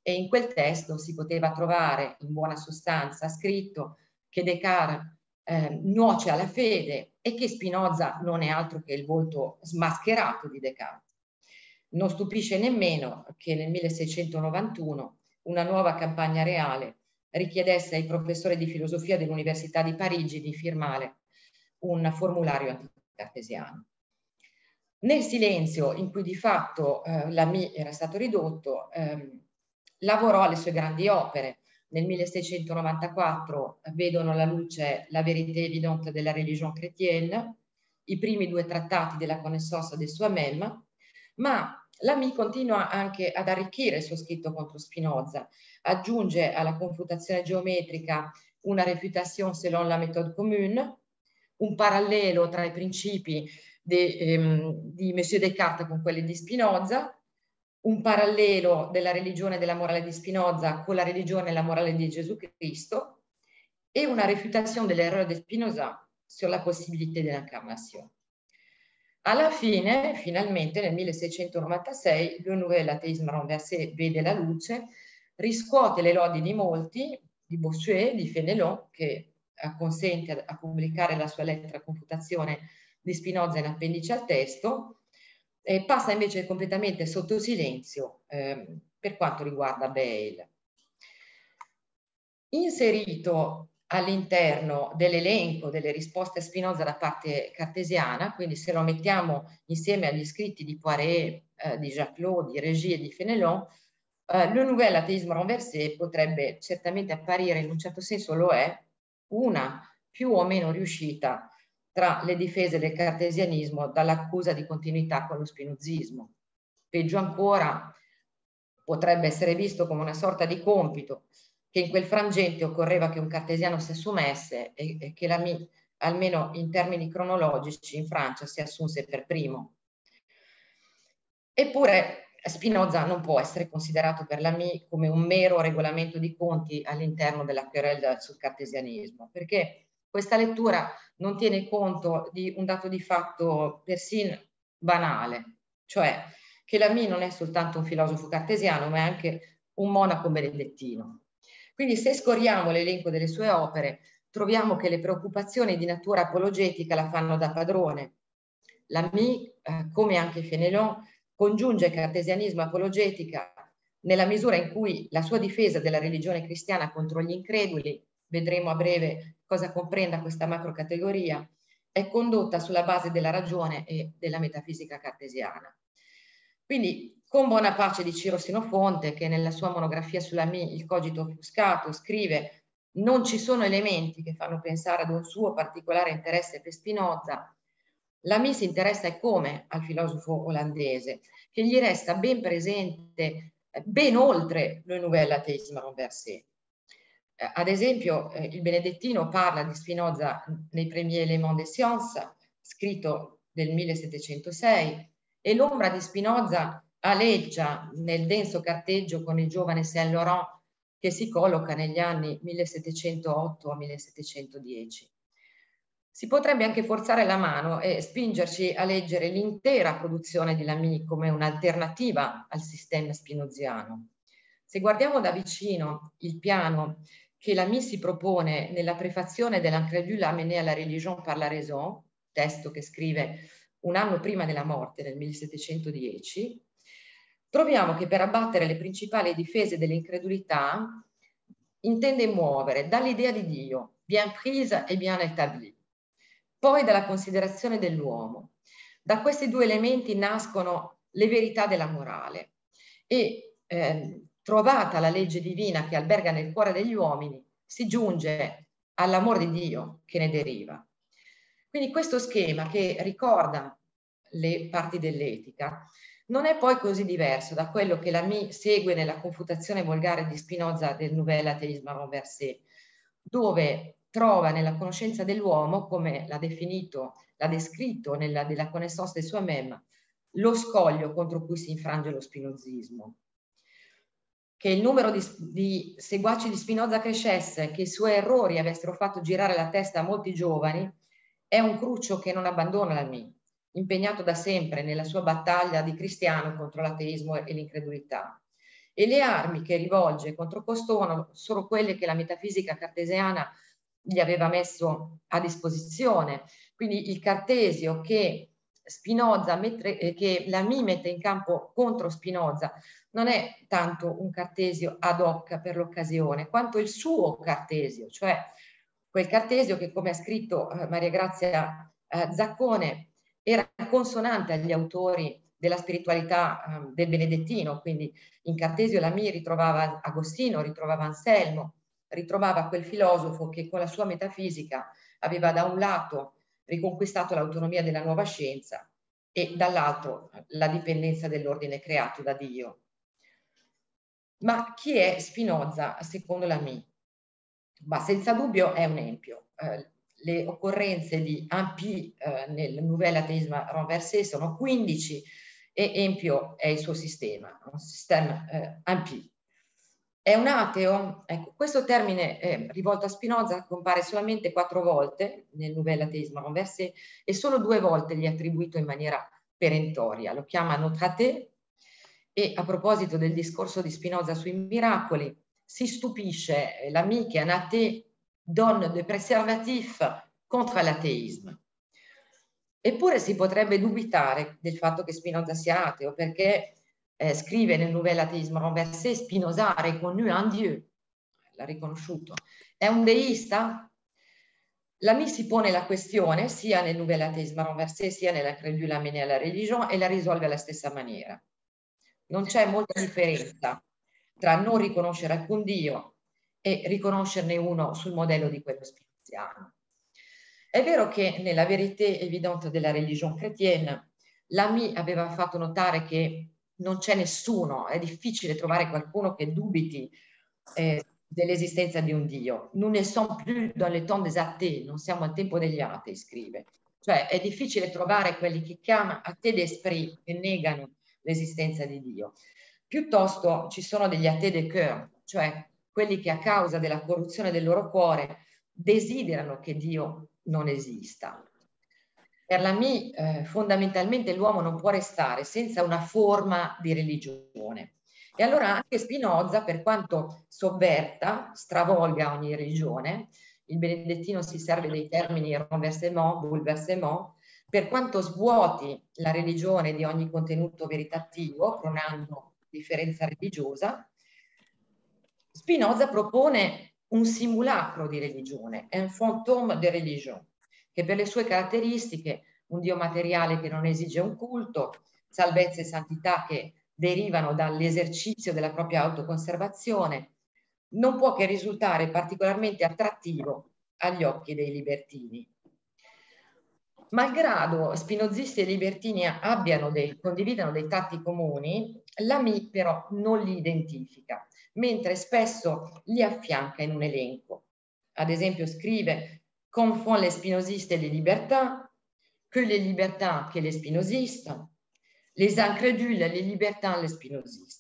e in quel testo si poteva trovare in buona sostanza scritto che Descartes nuoce alla fede e che Spinoza non è altro che il volto smascherato di Descartes. Non stupisce nemmeno che nel 1691 una nuova campagna reale richiedesse ai professori di filosofia dell'Università di Parigi di firmare un formulario anticartesiano. Nel silenzio in cui di fatto Lamy era stato ridotto, lavorò alle sue grandi opere. Nel 1694 vedono la luce La vérité évidente de la religion chrétienne, i primi 2 trattati della Connaissance de soi-même, ma Lamy continua anche ad arricchire il suo scritto contro Spinoza, aggiunge alla confutazione geometrica una réfutation selon la méthode commune, un parallelo tra i principi di Monsieur Descartes con quelli di Spinoza, un parallelo della religione e della morale di Spinoza con la religione e la morale di Gesù Cristo e una réfutation de l'erreur de Spinoza sur la possibilité de l'incarnation. Alla fine, finalmente, nel 1696, Le Nouvel Athéisme Renversé vede la luce, riscuote le lodi di molti, di Bossuet, di Fénelon, che acconsente a pubblicare la sua lettera a confutazione di Spinoza in appendice al testo, e passa invece completamente sotto silenzio per quanto riguarda Bayle. Inserito all'interno dell'elenco delle risposte a Spinoza da parte cartesiana, quindi se lo mettiamo insieme agli scritti di Poiret, di Jacquelot, di Régy e di Fénelon, Le Nouvel Athéisme Renversé potrebbe certamente apparire, in un certo senso lo è, una più o meno riuscita tra le difese del cartesianismo dall'accusa di continuità con lo spinozismo. Peggio ancora, potrebbe essere visto come una sorta di compito che in quel frangente occorreva che un cartesiano si assumesse e che Lamy, almeno in termini cronologici, in Francia si assunse per primo. Eppure Spinoza non può essere considerato per Lamy come un mero regolamento di conti all'interno della querela sul cartesianismo, perché questa lettura non tiene conto di un dato di fatto persino banale, cioè che Lamy non è soltanto un filosofo cartesiano, ma è anche un monaco benedettino. Quindi se scorriamo l'elenco delle sue opere, troviamo che le preoccupazioni di natura apologetica la fanno da padrone. Lamy, come anche Fénelon, congiunge cartesianismo e apologetica nella misura in cui la sua difesa della religione cristiana contro gli increduli, vedremo a breve cosa comprenda questa macrocategoria, è condotta sulla base della ragione e della metafisica cartesiana. Quindi, con buona pace di Ciro Sinofonte, che nella sua monografia sulla Lamy, Il cogito offuscato, scrive: non ci sono elementi che fanno pensare ad un suo particolare interesse per Spinoza, Lamy si interessa e come al filosofo olandese, che gli resta ben presente, ben oltre Le Nouvel Athéisme Renversé. Ad esempio, il Benedettino parla di Spinoza nei Premiers Éléments des Sciences, scritto del 1706, e l'ombra di Spinoza aleggia nel denso carteggio con il giovane Saint-Laurent che si colloca negli anni 1708 a 1710. Si potrebbe anche forzare la mano e spingerci a leggere l'intera produzione di Lamy come un'alternativa al sistema spinoziano. Se guardiamo da vicino il piano che Lamy si propone nella prefazione dell'Incrédule amené à la religion par la raison, testo che scrive un anno prima della morte, nel 1710, troviamo che per abbattere le principali difese dell'incredulità intende muovere dall'idea di Dio, bien prise e bien établie, poi dalla considerazione dell'uomo. Da questi due elementi nascono le verità della morale e trovata la legge divina che alberga nel cuore degli uomini, si giunge all'amor di Dio che ne deriva. Quindi questo schema, che ricorda le parti dell'etica, non è poi così diverso da quello che Lamy segue nella confutazione volgare di Spinoza del Nouvel Athéisme Renversé, dove trova nella conoscenza dell'uomo, come l'ha descritto della Connaissance de soi-même, lo scoglio contro cui si infrange lo spinozismo. Che il numero di seguaci di Spinoza crescesse, che i suoi errori avessero fatto girare la testa a molti giovani, è un cruccio che non abbandona Lamy, impegnato da sempre nella sua battaglia di cristiano contro l'ateismo e l'incredulità. e le armi che rivolge contro costoro sono quelle che la metafisica cartesiana gli aveva messo a disposizione. Quindi il Cartesio che Spinoza che Lamy mette in campo contro Spinoza non è tanto un Cartesio ad hoc per l'occasione, quanto il suo Cartesio, cioè quel Cartesio che, come ha scritto Maria Grazia Zaccone, era consonante agli autori della spiritualità del Benedettino. Quindi in Cartesio Lamy ritrovava Agostino, ritrovava Anselmo, ritrovava quel filosofo che con la sua metafisica aveva da un lato riconquistato l'autonomia della nuova scienza e dall'altro la dipendenza dell'ordine creato da Dio. Ma chi è Spinoza secondo Lamy? Ma senza dubbio è un empio. Le occorrenze di Ampie nel Nouvel Athéisme Renversé sono 15 e empio è il suo sistema, un sistema Ampie. È un ateo? Ecco, questo termine rivolto a Spinoza compare solamente 4 volte nel Nouvel Athéisme Renversé e solo 2 volte gli è attribuito in maniera perentoria. Lo chiama Notre athée e a proposito del discorso di Spinoza sui miracoli si stupisce Lamy che un athée donne de préservatif contre l'athéisme. Eppure si potrebbe dubitare del fatto che Spinoza sia ateo, perché scrive nel Nouvel Athéisme Renversé: Spinoza ha reconnu un Dieu, l'ha riconosciuto. È un deista? Lamy si pone la questione sia nel Nouvel Athéisme Renversé sia nella Crédule amenée à la religion e la risolve alla stessa maniera. Non c'è molta differenza tra non riconoscere alcun Dio e riconoscerne uno sul modello di quello spinoziano. È vero che nella Vérité évidente della religion chrétienne Lamy aveva fatto notare che non c'è nessuno, è difficile trovare qualcuno che dubiti dell'esistenza di un Dio. Nous ne sommes plus dans le temps des athées, non siamo al tempo degli atei, scrive. Cioè è difficile trovare quelli che chiama athées d'esprit, che negano l'esistenza di Dio. Piuttosto ci sono degli athées de cœur, cioè quelli che a causa della corruzione del loro cuore desiderano che Dio non esista. Per Lamy fondamentalmente l'uomo non può restare senza una forma di religione. E allora anche Spinoza, per quanto sovverta, stravolga ogni religione, il Benedettino si serve dei termini renversement, bouleversement, per quanto svuoti la religione di ogni contenuto veritativo, pronando differenza religiosa, Spinoza propone un simulacro di religione, un fantôme de religion, che per le sue caratteristiche, un Dio materiale che non esige un culto, salvezza e santità che derivano dall'esercizio della propria autoconservazione, non può che risultare particolarmente attrattivo agli occhi dei libertini. Malgrado spinozisti e libertini condividano dei tratti comuni, Lamy però non li identifica, mentre spesso li affianca in un elenco. Ad esempio scrive: confond les spinozistes et les libertins, que les libertins que les spinozistes, les incrédules, les libertins, les spinozistes.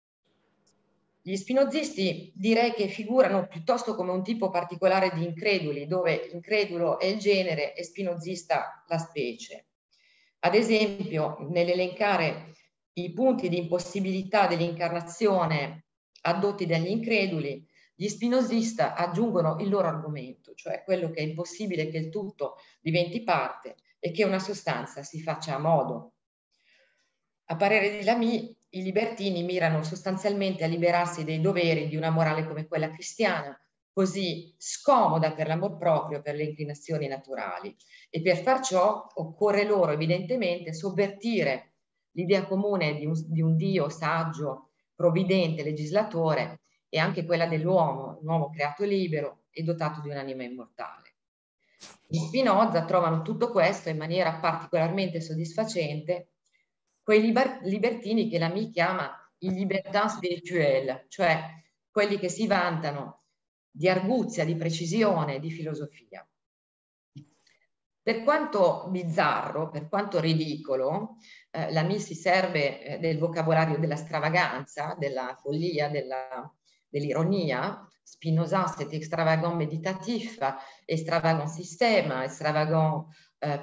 Gli spinozisti direi che figurano piuttosto come un tipo particolare di increduli, dove incredulo è il genere e spinozista la specie. Ad esempio, nell'elencare i punti di impossibilità dell'incarnazione addotti dagli increduli, gli spinozista aggiungono il loro argomento, cioè quello che è impossibile che il tutto diventi parte e che una sostanza si faccia a modo. A parere di Lamy, i libertini mirano sostanzialmente a liberarsi dei doveri di una morale come quella cristiana, così scomoda per l'amor proprio, per le inclinazioni naturali. E per far ciò occorre loro evidentemente sovvertire l'idea comune di un Dio saggio, provvidente, legislatore, e anche quella dell'uomo, un uomo creato libero e dotato di un'anima immortale. In Spinoza trovano tutto questo in maniera particolarmente soddisfacente quei libertini che Lamy chiama i libertins spirituels, cioè quelli che si vantano di arguzia, di precisione, di filosofia. Per quanto bizzarro, per quanto ridicolo, Lamy si serve del vocabolario della stravaganza, della follia, dell'ironia. Spinoza, c'est extravagant méditatif, extravagant système, extravagant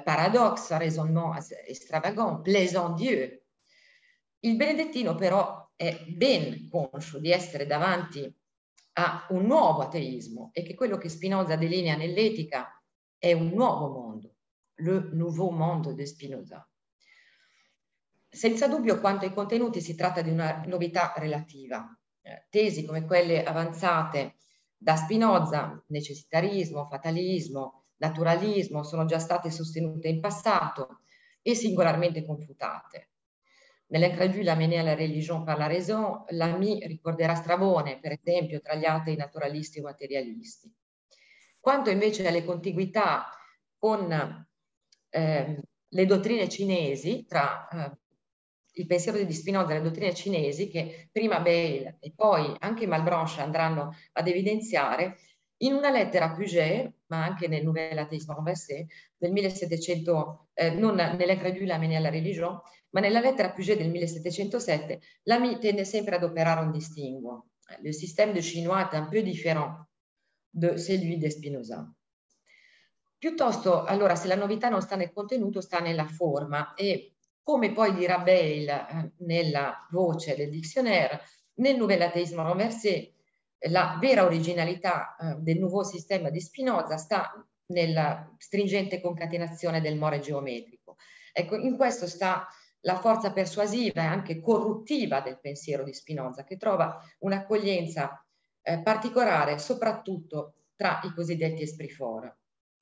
paradoxe, raisonnement extravagant, plaisant Dieu. Il Benedettino però è ben conscio di essere davanti a un nuovo ateismo e che quello che Spinoza delinea nell'etica è un nuovo mondo, le nouveau monde de Spinoza. Senza dubbio, quanto ai contenuti, si tratta di una novità relativa. Tesi come quelle avanzate da Spinoza, necessitarismo, fatalismo, naturalismo, sono già state sostenute in passato e singolarmente confutate. Nell'incrédule la mener la religion par la raison, Lamy ricorderà Strabone, per esempio, tra gli atei naturalisti o materialisti. Quanto invece alle contiguità con le dottrine cinesi, tra il pensiero di Spinoza e le dottrine cinesi, che prima Bayle e poi anche Malebranche andranno ad evidenziare, in una lettera a Puget, ma anche nel Nouvel Athéisme Renversé del 1700, non nell'incrédule la mener la religion, ma nella lettera a Puget del 1707, Lamy tende sempre ad operare un distinguo. Le système de chinois est un peu différent de celui de Spinoza. Piuttosto, allora, se la novità non sta nel contenuto, sta nella forma, e come poi dirà Bayle nella voce del dictionnaire, nel Nouvel Athéisme Renversé, la vera originalità del nuovo sistema di Spinoza sta nella stringente concatenazione del more geometrico. Ecco, in questo sta la forza persuasiva e anche corruttiva del pensiero di Spinoza, che trova un'accoglienza particolare soprattutto tra i cosiddetti esprit fort.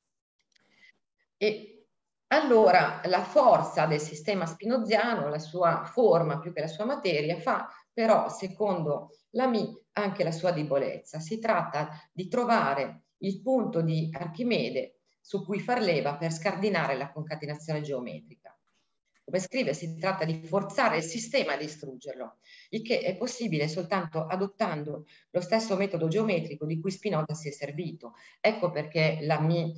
E allora la forza del sistema spinoziano, la sua forma più che la sua materia, fa però, secondo Lamy, anche la sua debolezza. Si tratta di trovare il punto di Archimede su cui far leva per scardinare la concatenazione geometrica. Come scrive, si tratta di forzare il sistema e distruggerlo, il che è possibile soltanto adottando lo stesso metodo geometrico di cui Spinoza si è servito. Ecco perché Lamy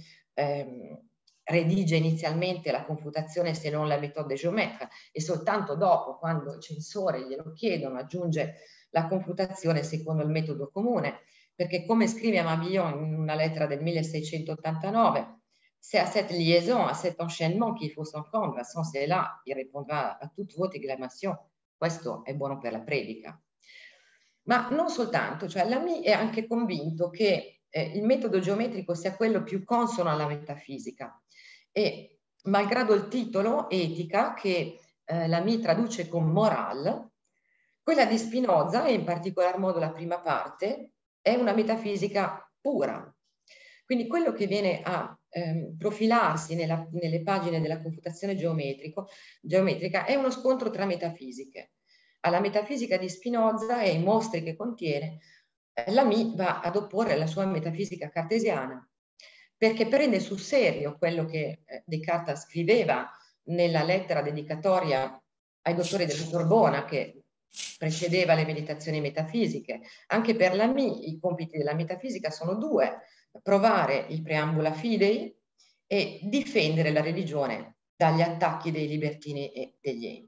redige inizialmente la confutazione selon la méthode géomètre e soltanto dopo, quando i censori glielo chiedono, aggiunge la confutazione secondo il metodo comune, perché, come scrive Mabillon in una lettera del 1689, c'est à cette liaison, à cet enchaînement qu'il faut s'en prendre, sans cela il répondra à toute votre acclamation. Questo è buono per la predica. Ma non soltanto, cioè Lamy è anche convinto che il metodo geometrico sia quello più consono alla metafisica e, malgrado il titolo, etica, che Lamy traduce con moral, quella di Spinoza, e in particolar modo la prima parte, è una metafisica pura. Quindi quello che viene a profilarsi nelle pagine della confutazione geometrica è uno scontro tra metafisiche. Alla metafisica di Spinoza e ai mostri che contiene, Lamy va ad opporre la sua metafisica cartesiana, perché prende sul serio quello che Descartes scriveva nella lettera dedicatoria ai dottori della Sorbona, che precedeva le meditazioni metafisiche. Anche per Lamy i compiti della metafisica sono due: provare il preambula fidei e difendere la religione dagli attacchi dei libertini e degli empi.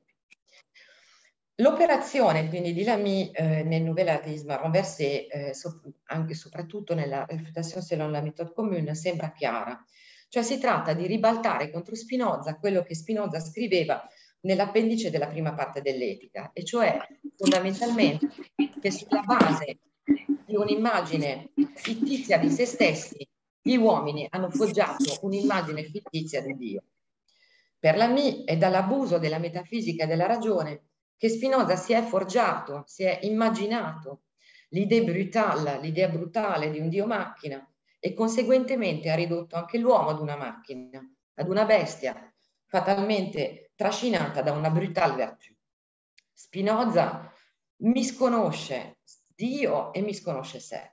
L'operazione quindi di Lamy nel Nouvel Athéisme Renversé, anche e soprattutto nella réfutation selon la méthode commune, sembra chiara. Cioè si tratta di ribaltare contro Spinoza quello che Spinoza scriveva nell'appendice della prima parte dell'Etica, e cioè fondamentalmente che sulla base di un'immagine fittizia di se stessi gli uomini hanno forgiato un'immagine fittizia di Dio. Per Lamy è dall'abuso della metafisica e della ragione che Spinoza si è forgiato, si è immaginato l'idea brutale di un Dio macchina, e conseguentemente ha ridotto anche l'uomo ad una macchina, ad una bestia, fatalmente trascinata da una brutale vertù. Spinoza misconosce Dio e misconosce sé.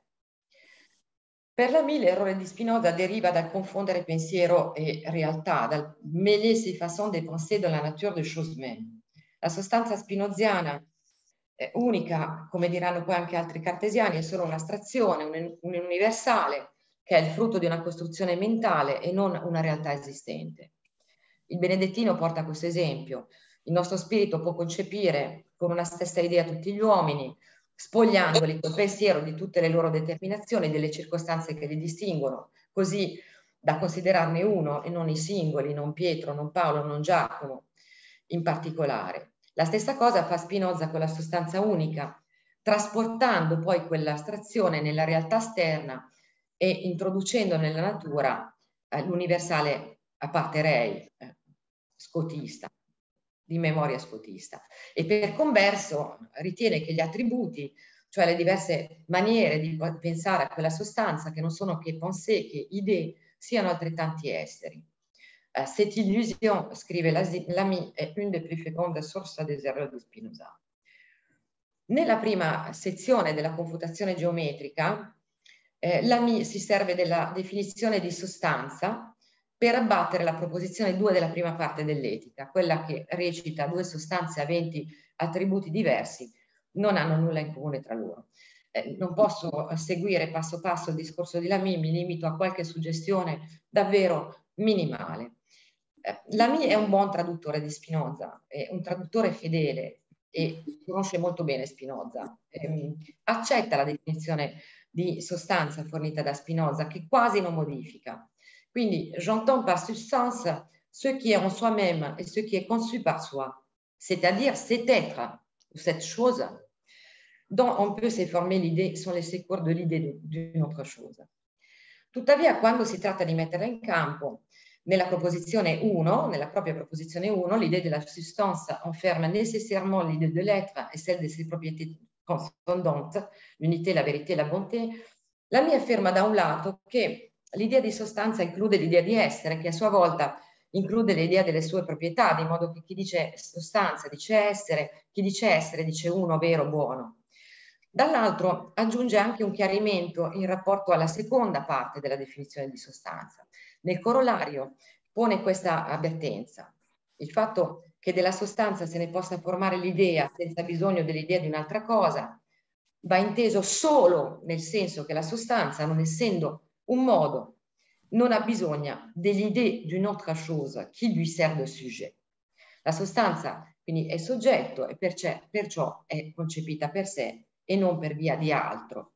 Per Lamy l'errore di Spinoza deriva dal confondere pensiero e realtà, dal mêler ses façons de penser dans la nature des choses mêmes. La sostanza spinoziana unica, come diranno poi anche altri cartesiani, è solo un'astrazione, un universale, che è il frutto di una costruzione mentale e non una realtà esistente. Il Benedettino porta questo esempio: il nostro spirito può concepire con una stessa idea tutti gli uomini, spogliandoli col pensiero di tutte le loro determinazioni, delle circostanze che li distinguono, così da considerarne uno e non i singoli, non Pietro, non Paolo, non Giacomo in particolare. La stessa cosa fa Spinoza con la sostanza unica, trasportando poi quell'astrazione nella realtà esterna e introducendo nella natura l'universale a parte rei, scotista, di memoria scotista. E per converso ritiene che gli attributi, cioè le diverse maniere di pensare a quella sostanza, che non sono che pensée, che idee, siano altrettanti esseri. Cette illusion, scrive Lamy, è une des plus fécondes sources des erreurs di Spinoza. Nella prima sezione della confutazione geometrica, Lamy si serve della definizione di sostanza per abbattere la proposizione 2 della prima parte dell'etica, quella che recita: due sostanze aventi attributi diversi non hanno nulla in comune tra loro. Non posso seguire passo passo il discorso di Lamy, mi limito a qualche suggestione davvero minimale. Lamy è un buon traduttore di Spinoza, è un traduttore fedele e conosce molto bene Spinoza. Accetta la definizione di sostanza fornita da Spinoza, che quasi non modifica. Quindi, j'entends par substance ce qui est en soi-même et ce qui est conçu par soi, c'est-à-dire cet être ou cette chose dont on peut se former l'idée sans laisser cours de l'idée d'une autre chose. Tuttavia, quando si tratta di metterla in campo, nella proposizione 1, nella propria proposizione 1, l'idée de la substance enferme nécessairement l'idée de l'être et celle de ses propriétés corrispondantes, l'unité, la vérité, la bonté, Lamy afferma da un lato che l'idea di sostanza include l'idea di essere, che a sua volta include l'idea delle sue proprietà, di modo che chi dice sostanza dice essere, chi dice essere dice uno, vero, buono. Dall'altro aggiunge anche un chiarimento in rapporto alla seconda parte della definizione di sostanza. Nel corollario pone questa avvertenza: il fatto che della sostanza se ne possa formare l'idea senza bisogno dell'idea di un'altra cosa va inteso solo nel senso che la sostanza, non essendo un modo, non ha bisogno dell'idea d'une autre chose qui lui sert de sujet. La sostanza quindi è soggetto e perciò è concepita per sé e non per via di altro.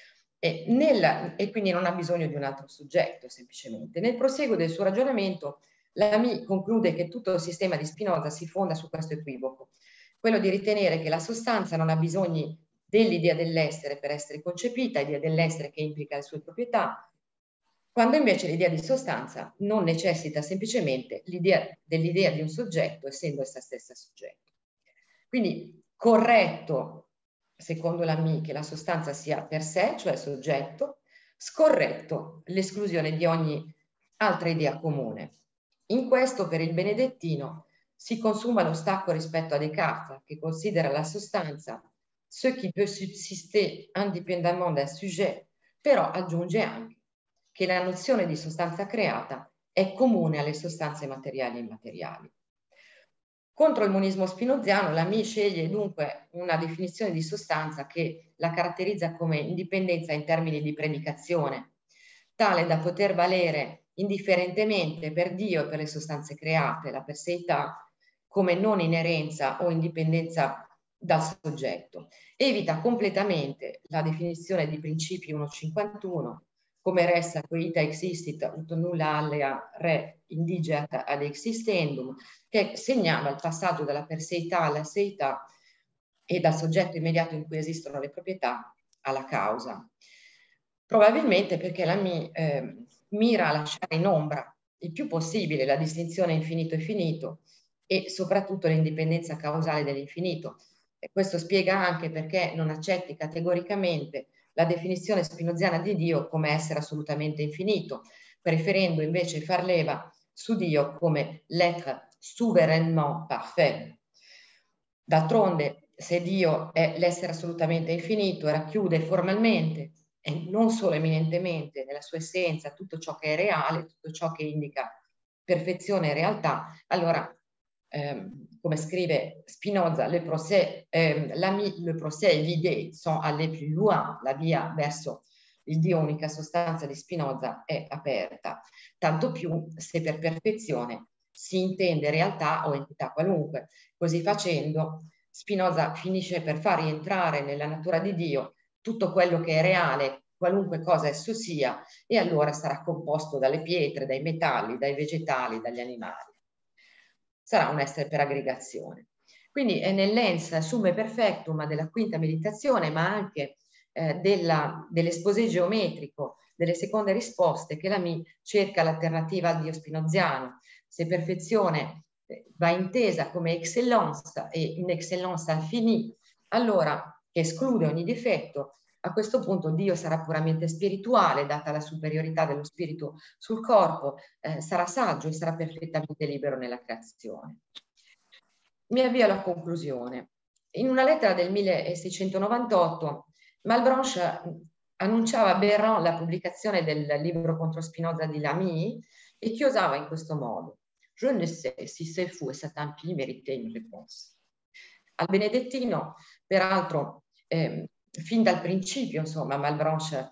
E quindi non ha bisogno di un altro soggetto, semplicemente. Nel proseguo del suo ragionamento, Lamy conclude che tutto il sistema di Spinoza si fonda su questo equivoco, quello di ritenere che la sostanza non ha bisogno dell'idea dell'essere per essere concepita, idea dell'essere che implica le sue proprietà, quando invece l'idea di sostanza non necessita semplicemente dell'idea di un soggetto, essendo essa stessa soggetto. Quindi corretto, secondo Lamy, che la sostanza sia per sé, cioè soggetto, scorretto l'esclusione di ogni altra idea comune. In questo, per il benedettino, si consuma lo stacco rispetto a Descartes, che considera la sostanza ce qui peut subsister indépendamment d'un sujet, però aggiunge anche che la nozione di sostanza creata è comune alle sostanze materiali e immateriali. Contro il monismo spinoziano, Lamy sceglie dunque una definizione di sostanza che la caratterizza come indipendenza in termini di predicazione, tale da poter valere indifferentemente per Dio e per le sostanze create, la perseità, come non inerenza o indipendenza dal soggetto. Evita completamente la definizione di principi 1.51, come res quaita existit ut nulla alea re indigeat ad existendum, che segnala il passaggio dalla perseità alla seità e dal soggetto immediato in cui esistono le proprietà alla causa. Probabilmente perché Lamy mira a lasciare in ombra il più possibile la distinzione infinito e finito e soprattutto l'indipendenza causale dell'infinito. E questo spiega anche perché non accetti categoricamente la definizione spinoziana di Dio come essere assolutamente infinito, preferendo invece far leva su Dio come l'être souverainement parfait. D'altronde, se Dio è l'essere assolutamente infinito e racchiude formalmente e non solo eminentemente nella sua essenza tutto ciò che è reale, tutto ciò che indica perfezione e realtà, allora, come scrive Spinoza, le procès et l'idée sont allés plus loin, la via verso il Dio unica sostanza di Spinoza è aperta, tanto più se per perfezione si intende realtà o entità qualunque. Così facendo, Spinoza finisce per far rientrare nella natura di Dio tutto quello che è reale, qualunque cosa esso sia, e allora sarà composto dalle pietre, dai metalli, dai vegetali, dagli animali. Sarà un essere per aggregazione. Quindi è nell'ens summe perfectum della quinta meditazione, ma anche dell'esposé geometrico, delle seconde risposte, che Lamy cerca l'alternativa al Dio spinoziano. Se perfezione va intesa come excellence e un'excellence infinie, allora che esclude ogni difetto, a questo punto Dio sarà puramente spirituale, data la superiorità dello spirito sul corpo, sarà saggio e sarà perfettamente libero nella creazione. Mi avvio alla conclusione. In una lettera del 1698, Malebranche annunciava a Béran la pubblicazione del libro contro Spinoza di Lamy e chiosava in questo modo: Je ne sais si c'est fou et ça tant pis méritait une réponse. Al Benedettino, peraltro, fin dal principio, insomma, Malebranche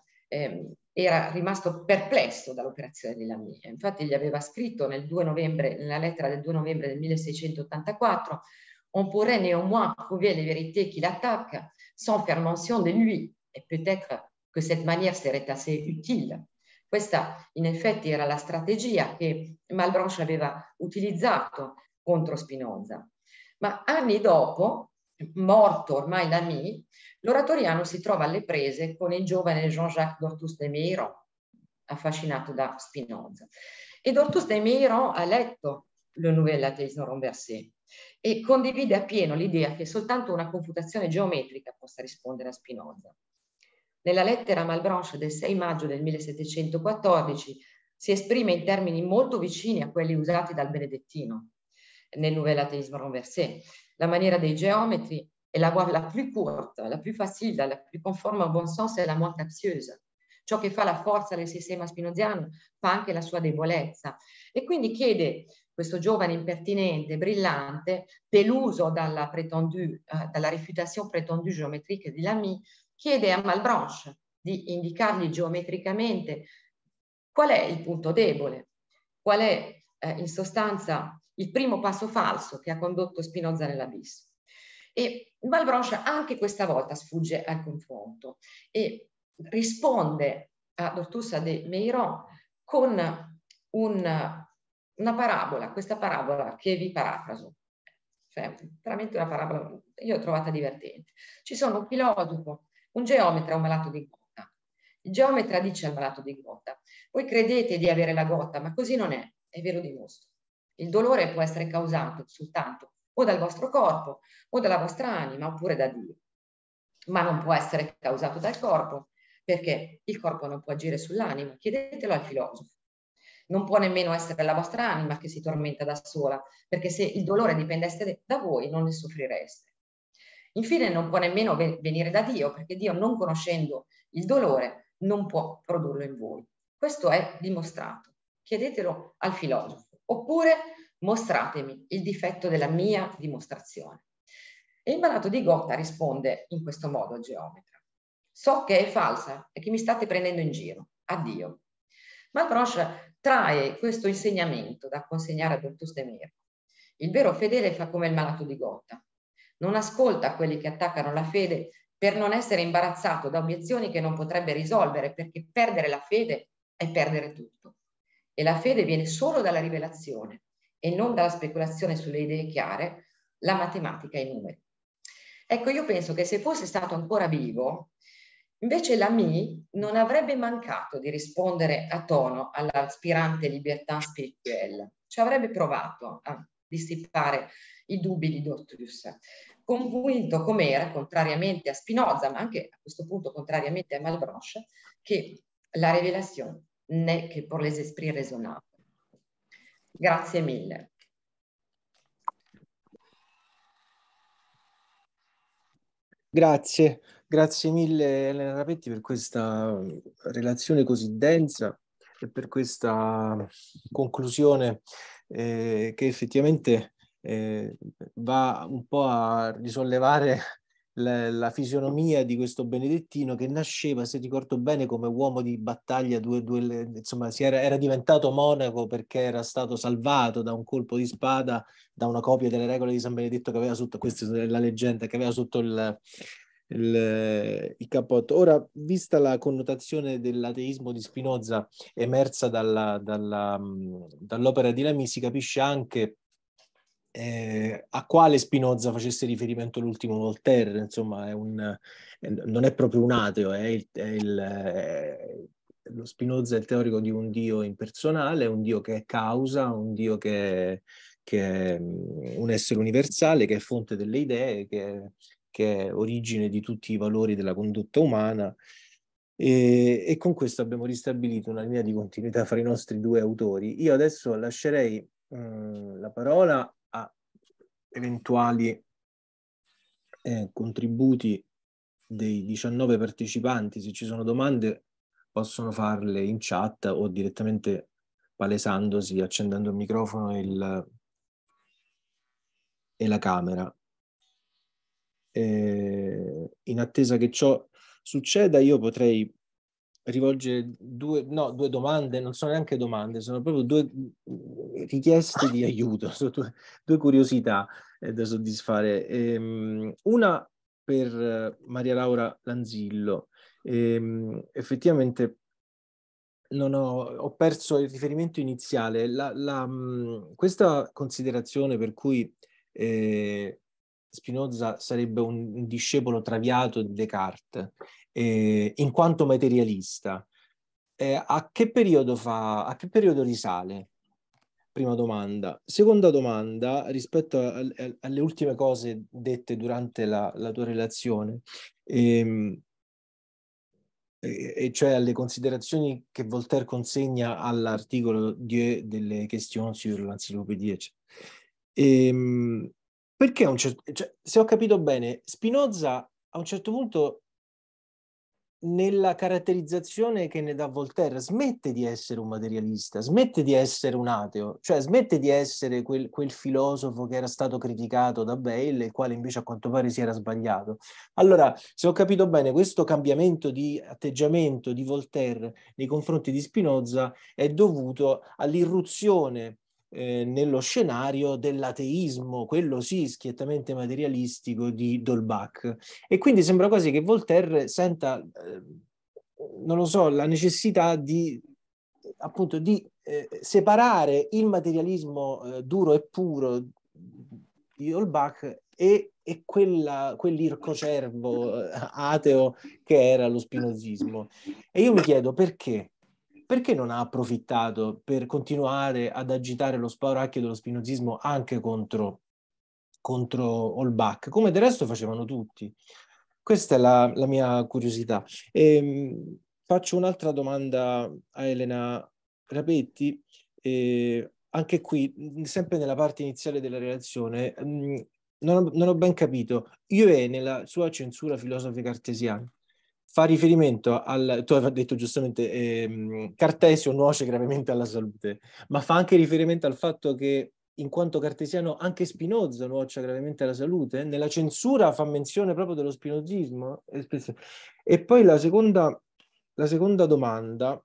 era rimasto perplesso dall'operazione di Lamy. Infatti gli aveva scritto nella lettera del 2 novembre del 1684: on pourrait néanmoins prouver les vérités qu'il attaque sans faire mention de lui, et peut-être que cette manière serait assez utile. Questa in effetti era la strategia che Malebranche aveva utilizzato contro Spinoza. Ma anni dopo, morto ormai Lamy, l'oratoriano si trova alle prese con il giovane Jean-Jacques d'Ortus de Meyron, affascinato da Spinoza. E d'Ortus de Meyron ha letto Le Nouvel Athéisme renversé e condivide appieno l'idea che soltanto una confutazione geometrica possa rispondere a Spinoza. Nella lettera a Malebranche del 6 maggio del 1714 si esprime in termini molto vicini a quelli usati dal Benedettino nel Nouvel Athéisme renversé. La maniera dei geometri è la voie la più corta, la più facile, la più conforme au bon sens e la moins capziosa. Ciò che fa la forza del sistema spinoziano fa anche la sua debolezza. E quindi chiede questo giovane impertinente, brillante, deluso dalla réfutation prétendue géométrique di Lamy, chiede a Malebranche di indicargli geometricamente qual è il punto debole, qual è in sostanza il primo passo falso che ha condotto Spinoza nell'abisso. E Malebranche anche questa volta sfugge al confronto e risponde a Ortus de Meyron con una parabola, questa parabola che vi parafraso, cioè veramente una parabola, io l'ho trovata divertente. Ci sono un filosofo, un geometra e un malato di gota. Il geometra dice al malato di gota: voi credete di avere la gota, ma così non è, e ve lo dimostro. Il dolore può essere causato soltanto o dal vostro corpo o dalla vostra anima oppure da Dio, ma non può essere causato dal corpo, perché il corpo non può agire sull'anima. Chiedetelo al filosofo. Non può nemmeno essere la vostra anima che si tormenta da sola, perché se il dolore dipendesse da voi non ne soffrireste. Infine non può nemmeno venire da Dio, perché Dio, non conoscendo il dolore, non può produrlo in voi. Questo è dimostrato. Chiedetelo al filosofo, oppure mostratemi il difetto della mia dimostrazione. E il malato di gota risponde in questo modo al geometra: so che è falsa e che mi state prendendo in giro. Addio. Malebranche trae questo insegnamento da consegnare a Ortus de Meyron. Il vero fedele fa come il malato di gota. Non ascolta quelli che attaccano la fede per non essere imbarazzato da obiezioni che non potrebbe risolvere, perché perdere la fede è perdere tutto. E la fede viene solo dalla rivelazione e non dalla speculazione sulle idee chiare, la matematica e i numeri. Ecco, io penso che se fosse stato ancora vivo, invece Lamy non avrebbe mancato di rispondere a tono all'aspirante libertà spirituelle. Ci avrebbe provato a dissipare i dubbi di D'Ortus, convinto com'era, contrariamente a Spinoza, ma anche a questo punto contrariamente a Malebranche, che la révélation n'est que pour les esprits raisonnables. Grazie mille. Grazie mille Elena Rapetti per questa relazione così densa e per questa conclusione che effettivamente va un po' a risollevare la fisionomia di questo Benedettino, che nasceva, se ricordo bene, come uomo di battaglia, insomma era diventato monaco perché era stato salvato da un colpo di spada da una copia delle regole di San Benedetto che aveva sotto, questa è la leggenda, che aveva sotto il cappotto. Ora, vista la connotazione dell'ateismo di Spinoza emersa dall'opera di Lamy, si capisce anche a quale Spinoza facesse riferimento l'ultimo Voltaire, insomma, non è proprio un ateo, lo Spinoza è il teorico di un Dio impersonale, un Dio che è causa, un Dio che è un essere universale, che è fonte delle idee, che è origine di tutti i valori della condotta umana. E con questo abbiamo ristabilito una linea di continuità fra i nostri due autori. Io adesso lascerei la parola a eventuali contributi dei 19 partecipanti. Se ci sono domande possono farle in chat o direttamente palesandosi, accendendo il microfono e la camera. In attesa che ciò succeda, io potrei rivolgere due domande, non sono neanche domande, sono proprio due richieste di aiuto, sono due curiosità da soddisfare. Una per Maria Laura Lanzillo. Effettivamente ho perso il riferimento iniziale. Questa considerazione per cui Spinoza sarebbe un discepolo traviato di Descartes, in quanto materialista, a che periodo risale? Prima domanda. Seconda domanda, rispetto alle ultime cose dette durante la tua relazione, e cioè alle considerazioni che Voltaire consegna all'articolo delle questions sur l'encyclopédie. Perché se ho capito bene, Spinoza a un certo punto, nella caratterizzazione che ne dà Voltaire, smette di essere un materialista, smette di essere un ateo, cioè smette di essere quel filosofo che era stato criticato da Bayle, il quale invece a quanto pare si era sbagliato. Allora, se ho capito bene, questo cambiamento di atteggiamento di Voltaire nei confronti di Spinoza è dovuto all'irruzione nello scenario dell'ateismo, quello sì schiettamente materialistico, di d'Holbach. E quindi sembra quasi che Voltaire senta, non lo so, la necessità di appunto di separare il materialismo duro e puro di Holbach e quell'ircocervo ateo che era lo spinozismo. E io mi chiedo perché? Perché non ha approfittato per continuare ad agitare lo spauracchio dello spinozismo anche contro Holbach, come del resto facevano tutti? Questa è la mia curiosità. Faccio un'altra domanda a Elena Rapetti, anche qui, sempre nella parte iniziale della relazione, non ho ben capito. Ioe, nella sua censura filosofica cartesiana, fa riferimento tu avevi detto giustamente, Cartesio nuoce gravemente alla salute, ma fa anche riferimento al fatto che in quanto cartesiano anche Spinoza nuoce gravemente alla salute. Nella censura fa menzione proprio dello spinozismo. E poi la seconda domanda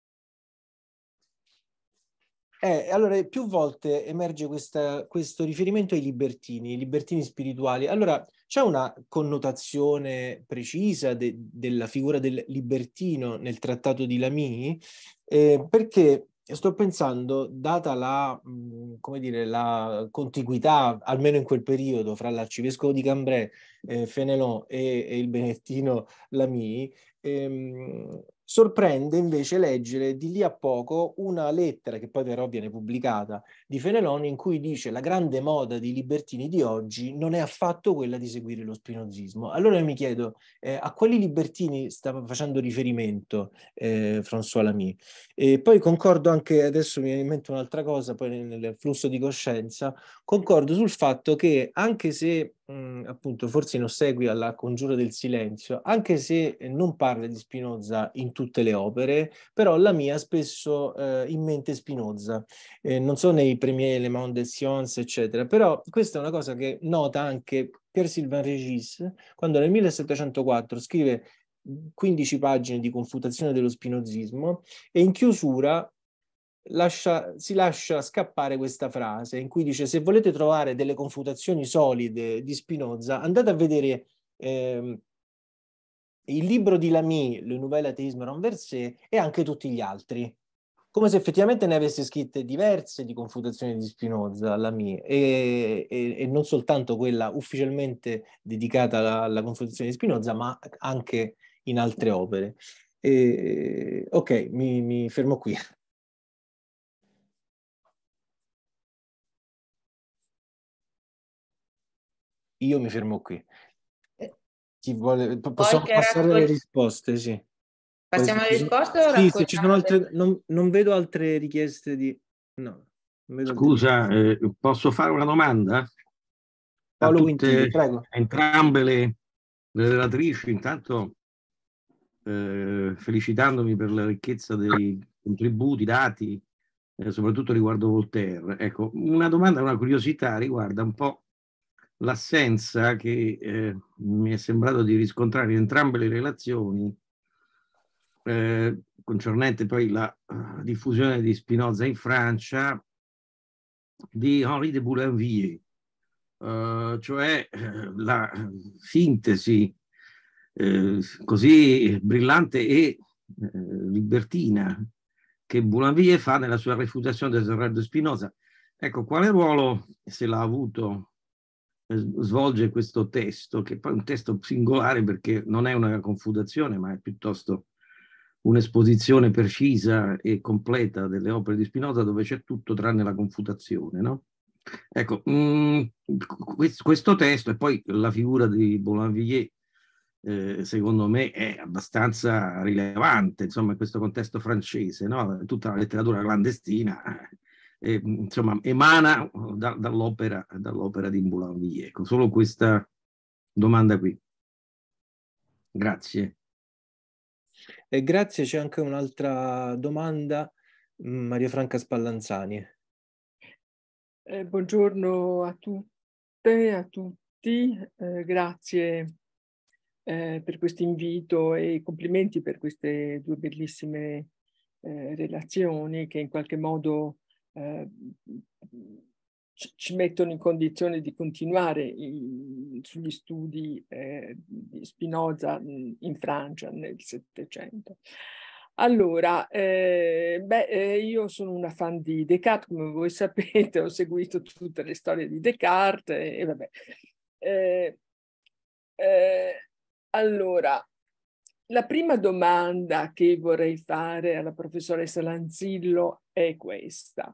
allora, più volte emerge questo riferimento ai libertini spirituali. Allora, c'è una connotazione precisa della figura del libertino nel trattato di Lamy? Perché sto pensando, data come dire, la contiguità, almeno in quel periodo, fra l'arcivescovo di Cambrai, Fénelon e il benedettino Lamy, sorprende invece leggere di lì a poco una lettera, che poi però viene pubblicata, di Fénelon, in cui dice: la grande moda dei libertini di oggi non è affatto quella di seguire lo spinozismo. Allora io mi chiedo, a quali libertini stava facendo riferimento François Lamy? E poi concordo anche, adesso mi viene in mente un'altra cosa, poi nel flusso di coscienza, concordo sul fatto che anche se appunto forse in ossequio alla congiura del silenzio, anche se non parla di Spinoza in tutte le opere, però la mia spesso in mente Spinoza, non so nei Premiers Le Monde des Sciences eccetera, però questa è una cosa che nota anche Pierre-Sylvain Régis quando nel 1704 scrive 15 pagine di confutazione dello spinozismo e in chiusura si lascia scappare questa frase in cui dice: se volete trovare delle confutazioni solide di Spinoza, andate a vedere il libro di Lamy, Le Nouvel Athéisme Renversé, e anche tutti gli altri. come se effettivamente ne avesse scritte diverse di confutazioni di Spinoza, la mia, e non soltanto quella ufficialmente dedicata alla confutazione di Spinoza, ma anche in altre opere. Ok, mi fermo qui. Io mi fermo qui. Chi vuole, possiamo passare alle risposte, sì. Passiamo alle risposte o sì, se ci sono raccogliamo? altre, non vedo altre richieste di... No, non vedo Scusa, posso fare una domanda? A Paolo tutte, Quintili, prego. a entrambe le relatrici, intanto felicitandomi per la ricchezza dei contributi dati, soprattutto riguardo Voltaire. Ecco, una domanda, una curiosità riguarda un po' l'assenza che mi è sembrato di riscontrare in entrambe le relazioni concernente poi la diffusione di Spinoza in Francia, di Henri de Boulainvilliers, cioè la sintesi così brillante e libertina che Boulainvilliers fa nella sua refutazione del Gerardo Spinoza. Ecco, quale ruolo, se l'ha avuto, svolge questo testo, che poi è un testo singolare perché non è una confutazione, ma è piuttosto un'esposizione precisa e completa delle opere di Spinoza, dove c'è tutto tranne la confutazione, no? Ecco, questo testo e poi la figura di Boulainvilliers, secondo me, è abbastanza rilevante, insomma, in questo contesto francese, no? Tutta la letteratura clandestina, insomma, emana dall'opera di Boulainvilliers. Ecco, solo questa domanda qui. Grazie. Grazie, c'è anche un'altra domanda, Maria Franca Spallanzani. Buongiorno a tutte, a tutti, grazie per questo invito e complimenti per queste due bellissime relazioni che in qualche modo ci mettono in condizione di continuare sugli studi di Spinoza in Francia nel Settecento. Allora, io sono una fan di Descartes, come voi sapete, ho seguito tutte le storie di Descartes e vabbè. Allora, la prima domanda che vorrei fare alla professoressa Lanzillo è questa.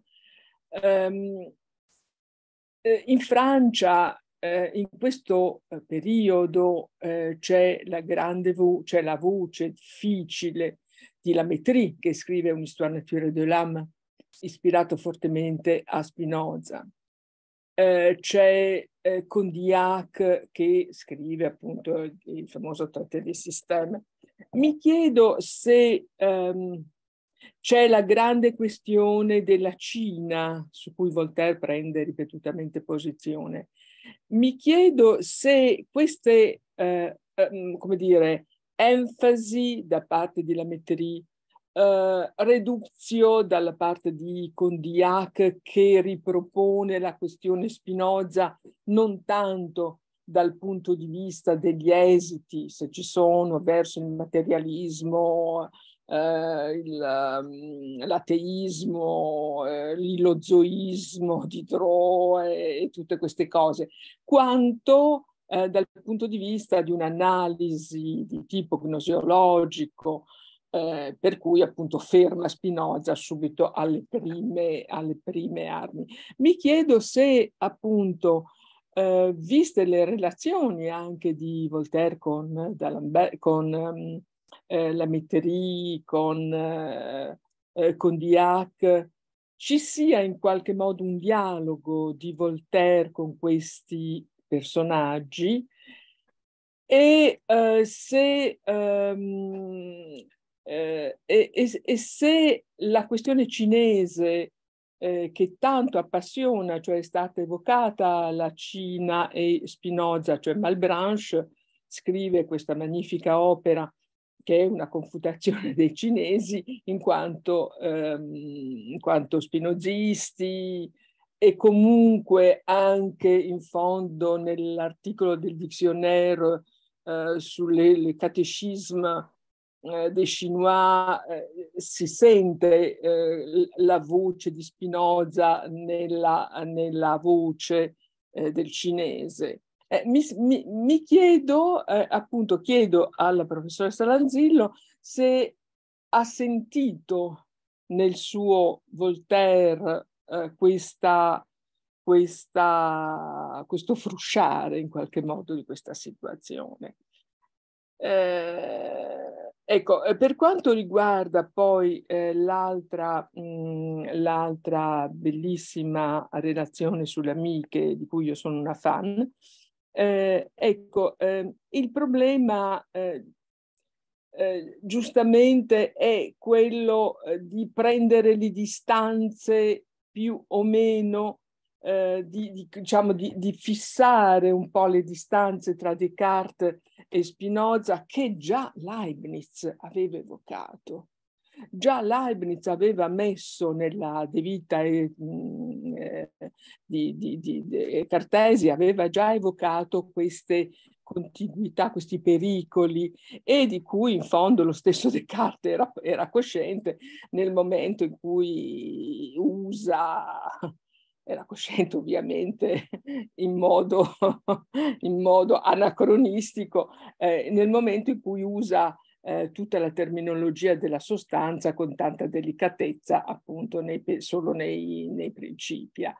In Francia, in questo periodo, c'è la voce difficile di Lamétrie, che scrive Un'histoire naturelle de l'âme, ispirato fortemente a Spinoza. C'è Condillac che scrive appunto il famoso Traité des systèmes. Mi chiedo se c'è la grande questione della Cina, su cui Voltaire prende ripetutamente posizione. Mi chiedo se queste, come dire, enfasi da parte di Lamétrie, reduzio dalla parte di Condillac, che ripropone la questione Spinoza non tanto dal punto di vista degli esiti, se ci sono, verso il materialismo, l'ateismo, l'ilozoismo di Diderot e tutte queste cose, quanto dal punto di vista di un'analisi di tipo gnosiologico, per cui appunto ferma Spinoza subito alle prime armi. Mi chiedo se appunto, viste le relazioni anche di Voltaire con Lamétrie, con Condillac, ci sia in qualche modo un dialogo di Voltaire con questi personaggi e se la questione cinese che tanto appassiona, cioè è stata evocata la Cina e Spinoza, cioè Malebranche scrive questa magnifica opera che è una confutazione dei cinesi in quanto spinozisti, e comunque anche in fondo nell'articolo del Dictionnaire sulle catéchisme De Chinois si sente la voce di Spinoza nella voce del cinese. Mi chiedo, appunto, chiedo alla professoressa Lanzillo se ha sentito nel suo Voltaire questo frusciare in qualche modo di questa situazione. Ecco, per quanto riguarda poi l'altra bellissima relazione sulle amiche, di cui io sono una fan, ecco, il problema giustamente è quello di prendere le distanze più o meno, diciamo di fissare un po' le distanze tra Descartes e Spinoza, che già Leibniz aveva evocato. Già Leibniz aveva messo nella De Vita di Cartesi, aveva già evocato queste continuità, questi pericoli, e di cui in fondo lo stesso Descartes era cosciente nel momento in cui era cosciente ovviamente in modo anacronistico, nel momento in cui usa tutta la terminologia della sostanza con tanta delicatezza, appunto solo nei Principia.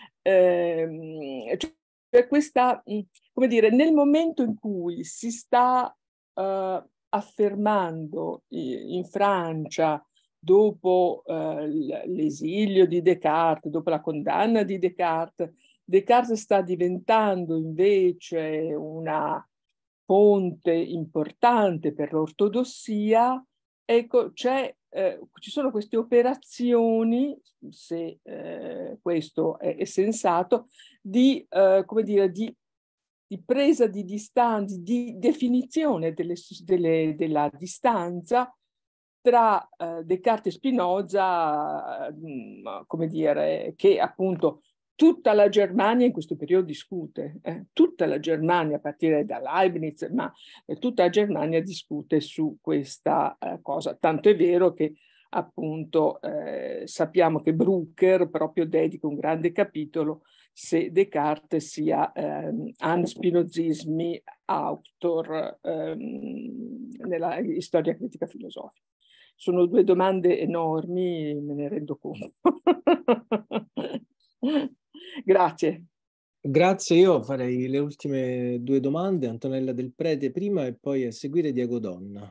Cioè questa, come dire, nel momento in cui si sta affermando in Francia, dopo l'esilio di Descartes, dopo la condanna di Descartes, Descartes sta diventando invece una fonte importante per l'ortodossia. Ecco, ci sono queste operazioni, se questo è sensato, come dire, di presa di distanza, di definizione della distanza tra Descartes e Spinoza, come dire, che appunto tutta la Germania in questo periodo discute, tutta la Germania a partire da Leibniz, ma tutta la Germania discute su questa cosa, tanto è vero che appunto sappiamo che Brucker proprio dedica un grande capitolo se Descartes sia an spinozismi autor nella storia critica filosofica. Sono due domande enormi, me ne rendo conto. Grazie. Grazie, io farei le ultime due domande, Antonella Del Prete prima e poi a seguire Diego Donna.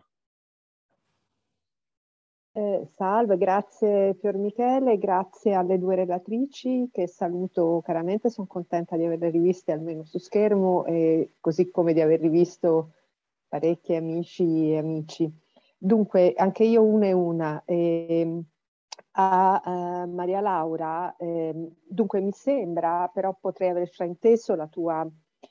Salve, grazie Pier Michele, grazie alle due relatrici che saluto caramente, sono contenta di averle riviste almeno su schermo, così come di aver rivisto parecchi amici e amici. Dunque, anche io una e una. A Maria Laura, dunque mi sembra, però potrei aver frainteso la tua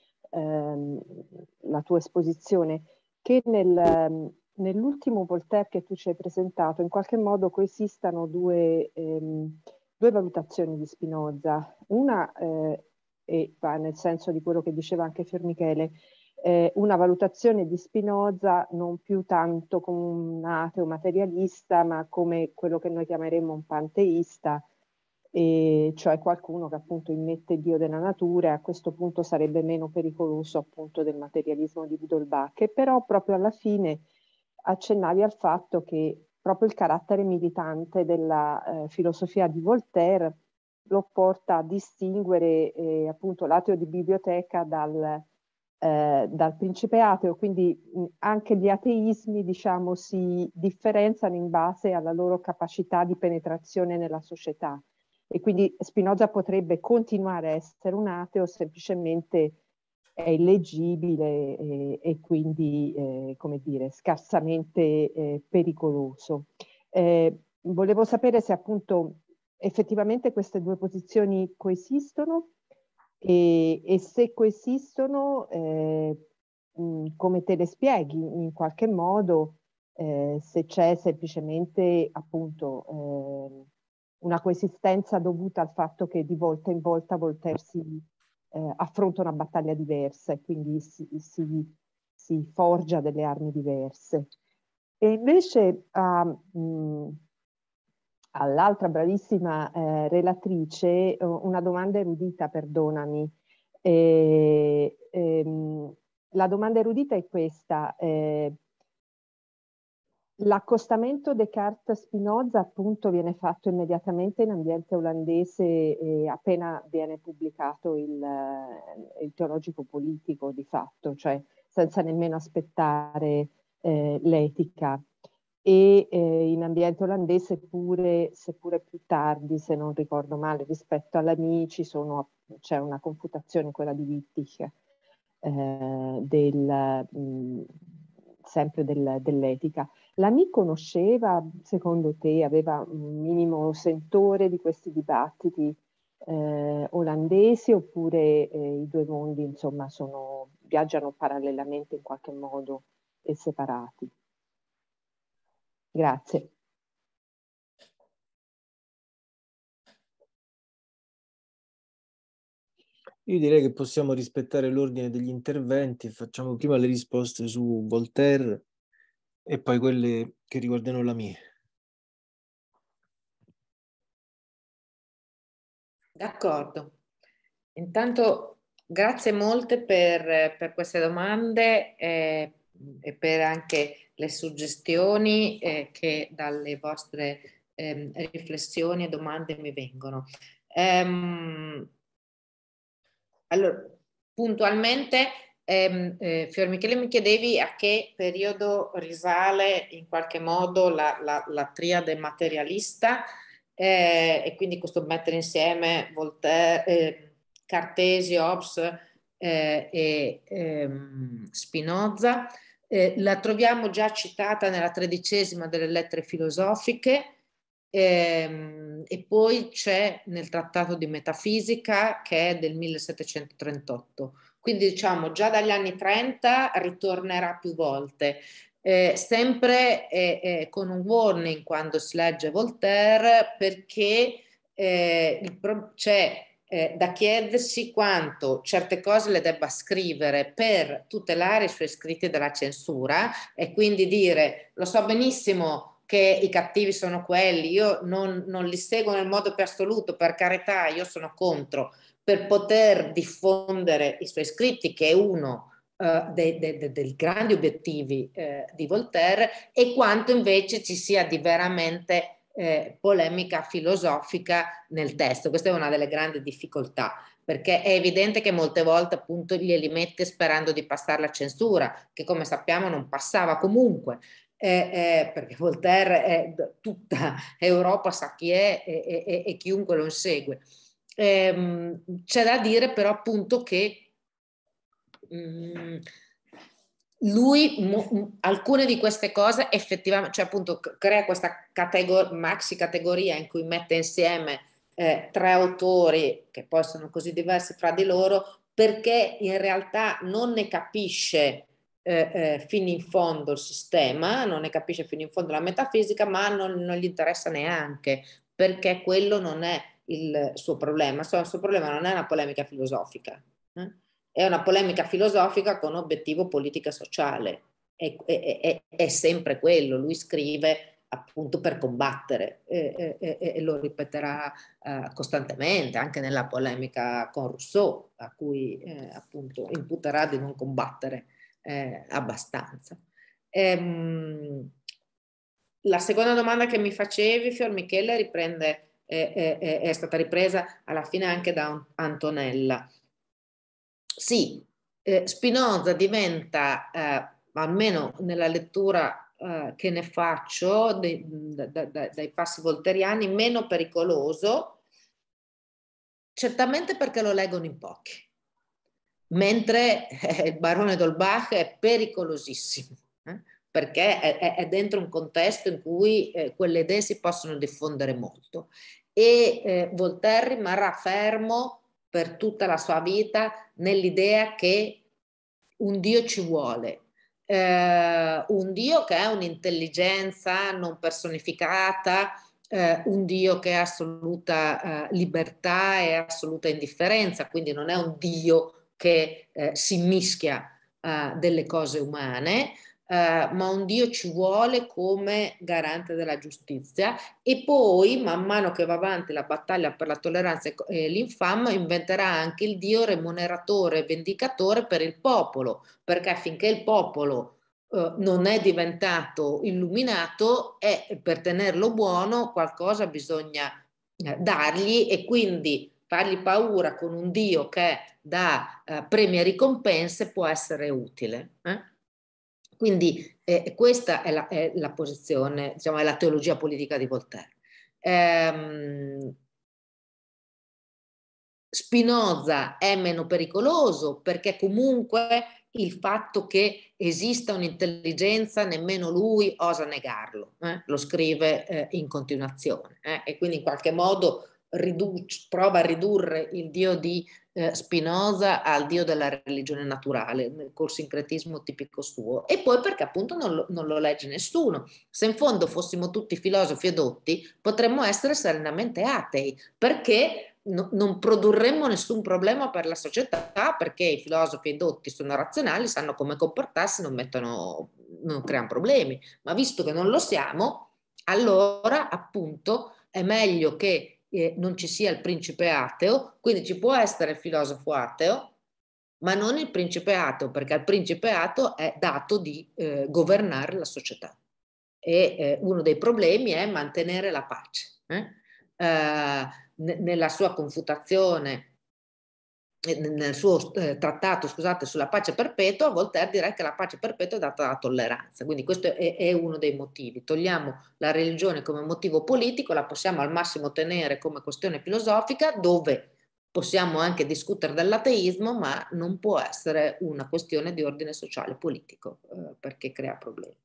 esposizione, che nell'ultimo Voltaire che tu ci hai presentato in qualche modo coesistano due valutazioni di Spinoza. Una, e va nel senso di quello che diceva anche Pier Michele, una valutazione di Spinoza non più tanto come un ateo materialista, ma come quello che noi chiameremmo un panteista, cioè qualcuno che appunto immette Dio della natura, e a questo punto sarebbe meno pericoloso appunto del materialismo di Widolbach. E però proprio alla fine accennavi al fatto che proprio il carattere militante della filosofia di Voltaire lo porta a distinguere appunto l'ateo di biblioteca dal principe ateo, quindi anche gli ateismi, diciamo, si differenziano in base alla loro capacità di penetrazione nella società, e quindi Spinoza potrebbe continuare a essere un ateo, semplicemente è illeggibile e quindi, come dire, scarsamente pericoloso. Volevo sapere se appunto effettivamente queste due posizioni coesistono, e se coesistono, come te le spieghi in qualche modo, se c'è semplicemente appunto una coesistenza dovuta al fatto che di volta in volta Voltaire affronta una battaglia diversa e quindi si forgia delle armi diverse. E invece all'altra bravissima relatrice una domanda erudita, perdonami. La domanda erudita è questa. L'accostamento Descartes-Spinoza appunto viene fatto immediatamente in ambiente olandese appena viene pubblicato il teologico politico di fatto, cioè senza nemmeno aspettare l'etica. E in ambiente olandese pure, seppure più tardi, se non ricordo male, rispetto all'Amici c'è una confutazione, quella di Wittig, sempre dell'etica. L'Ami conosceva, secondo te, aveva un minimo sentore di questi dibattiti olandesi, oppure i due mondi, insomma, viaggiano parallelamente in qualche modo e separati? Grazie. Io direi che possiamo rispettare l'ordine degli interventi, facciamo prima le risposte su Voltaire e poi quelle che riguardano la mia. D'accordo. Intanto grazie molte per queste domande e per anche le suggestioni che dalle vostre riflessioni e domande mi vengono. Allora, puntualmente, Fior Michele, mi chiedevi a che periodo risale in qualche modo la triade materialista, e quindi questo mettere insieme Voltaire, Cartesio, Hobbes e Spinoza. La troviamo già citata nella 13ª delle lettere filosofiche. E poi c'è nel Trattato di Metafisica, che è del 1738. Quindi diciamo già dagli anni 30 ritornerà più volte, sempre con un warning quando si legge Voltaire, perché c'è da chiedersi quanto certe cose le debba scrivere per tutelare i suoi scritti dalla censura, e quindi dire: lo so benissimo che i cattivi sono quelli, io non li seguo nel modo più assoluto, per carità, io sono contro, per poter diffondere i suoi scritti, che è uno dei grandi obiettivi di Voltaire, e quanto invece ci sia di veramente polemica filosofica nel testo. Questa è una delle grandi difficoltà, perché è evidente che molte volte appunto glieli mette sperando di passare la censura, che come sappiamo non passava comunque. Perché Voltaire tutta Europa sa chi è e chiunque lo insegue. C'è da dire però appunto che lui alcune di queste cose effettivamente, cioè appunto crea questa maxi categoria in cui mette insieme tre autori che poi sono così diversi fra di loro, perché in realtà non ne capisce fino in fondo il sistema, non ne capisce fino in fondo la metafisica, ma non gli interessa neanche, perché quello non è il suo problema. Il suo problema non è una polemica filosofica, è una polemica filosofica con obiettivo politica e sociale, è sempre quello. Lui scrive appunto per combattere e lo ripeterà costantemente anche nella polemica con Rousseau, a cui appunto imputerà di non combattere abbastanza. La seconda domanda che mi facevi, Fior Michele, è stata ripresa alla fine anche da Antonella. Sì, Spinoza diventa, almeno nella lettura che ne faccio dai passi voltairiani, meno pericoloso, certamente perché lo leggono in pochi, mentre il barone d'Holbach è pericolosissimo, perché è dentro un contesto in cui quelle idee si possono diffondere molto, e Voltaire rimarrà fermo per tutta la sua vita nell'idea che un Dio ci vuole, un Dio che è un'intelligenza non personificata, un Dio che ha assoluta libertà e assoluta indifferenza, quindi non è un Dio che si mischia delle cose umane, ma un Dio ci vuole come garante della giustizia, e poi man mano che va avanti la battaglia per la tolleranza e l'infam inventerà anche il Dio remuneratore e vendicatore per il popolo, perché finché il popolo non è diventato illuminato, e per tenerlo buono qualcosa bisogna dargli, e quindi fargli paura con un Dio che dà premi e ricompense può essere utile. Quindi questa è la posizione, diciamo, è la teologia politica di Voltaire. Spinoza è meno pericoloso perché comunque il fatto che esista un'intelligenza nemmeno lui osa negarlo, lo scrive in continuazione, e quindi in qualche modo prova a ridurre il Dio di Spinoza al Dio della religione naturale, nel corsincretismo tipico suo, e poi perché appunto non lo legge nessuno. Se in fondo fossimo tutti filosofi edotti potremmo essere serenamente atei, perché non produrremmo nessun problema per la società, perché i filosofi edotti sono razionali, sanno come comportarsi, non creano problemi. Ma visto che non lo siamo, allora appunto è meglio che non ci sia il principe ateo, quindi ci può essere il filosofo ateo, ma non il principe ateo, perché il principe ateo è dato di governare la società. E uno dei problemi è mantenere la pace. Nella sua confutazione, nel suo trattato, scusate, sulla pace perpetua, Voltaire dirà che la pace perpetua è data dalla tolleranza. Quindi questo è uno dei motivi. Togliamo la religione come motivo politico, la possiamo al massimo tenere come questione filosofica, dove possiamo anche discutere dell'ateismo, ma non può essere una questione di ordine sociale e politico, perché crea problemi.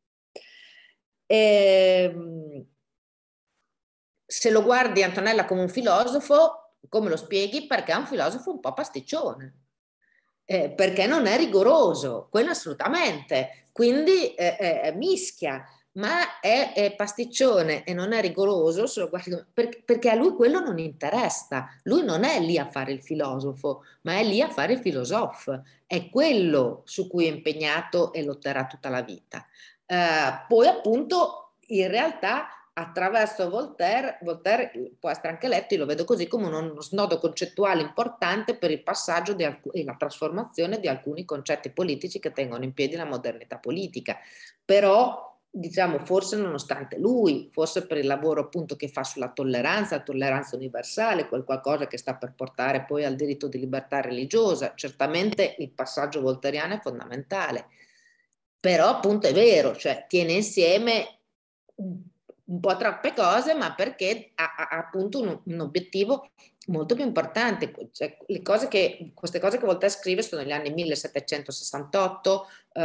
Se lo guardi, Antonella, come un filosofo, come lo spieghi? Perché è un filosofo un po' pasticcione, perché non è rigoroso, quello assolutamente, quindi mischia, ma è pasticcione e non è rigoroso, se lo guardi, perché a lui quello non interessa, lui non è lì a fare il filosofo, ma è lì a fare il filosofo, è quello su cui è impegnato e lotterà tutta la vita. Poi appunto in realtà attraverso Voltaire può essere anche letto, io lo vedo così, come uno snodo concettuale importante per il passaggio e la trasformazione di alcuni concetti politici che tengono in piedi la modernità politica. Però, diciamo, forse nonostante lui, forse per il lavoro appunto che fa sulla tolleranza, la tolleranza universale, quel qualcosa che sta per portare poi al diritto di libertà religiosa, certamente il passaggio voltairiano è fondamentale. Però appunto è vero, cioè tiene insieme un po' troppe cose, ma perché ha appunto un obiettivo molto più importante. Cioè, queste cose che Voltaire scrive sono negli anni 1768,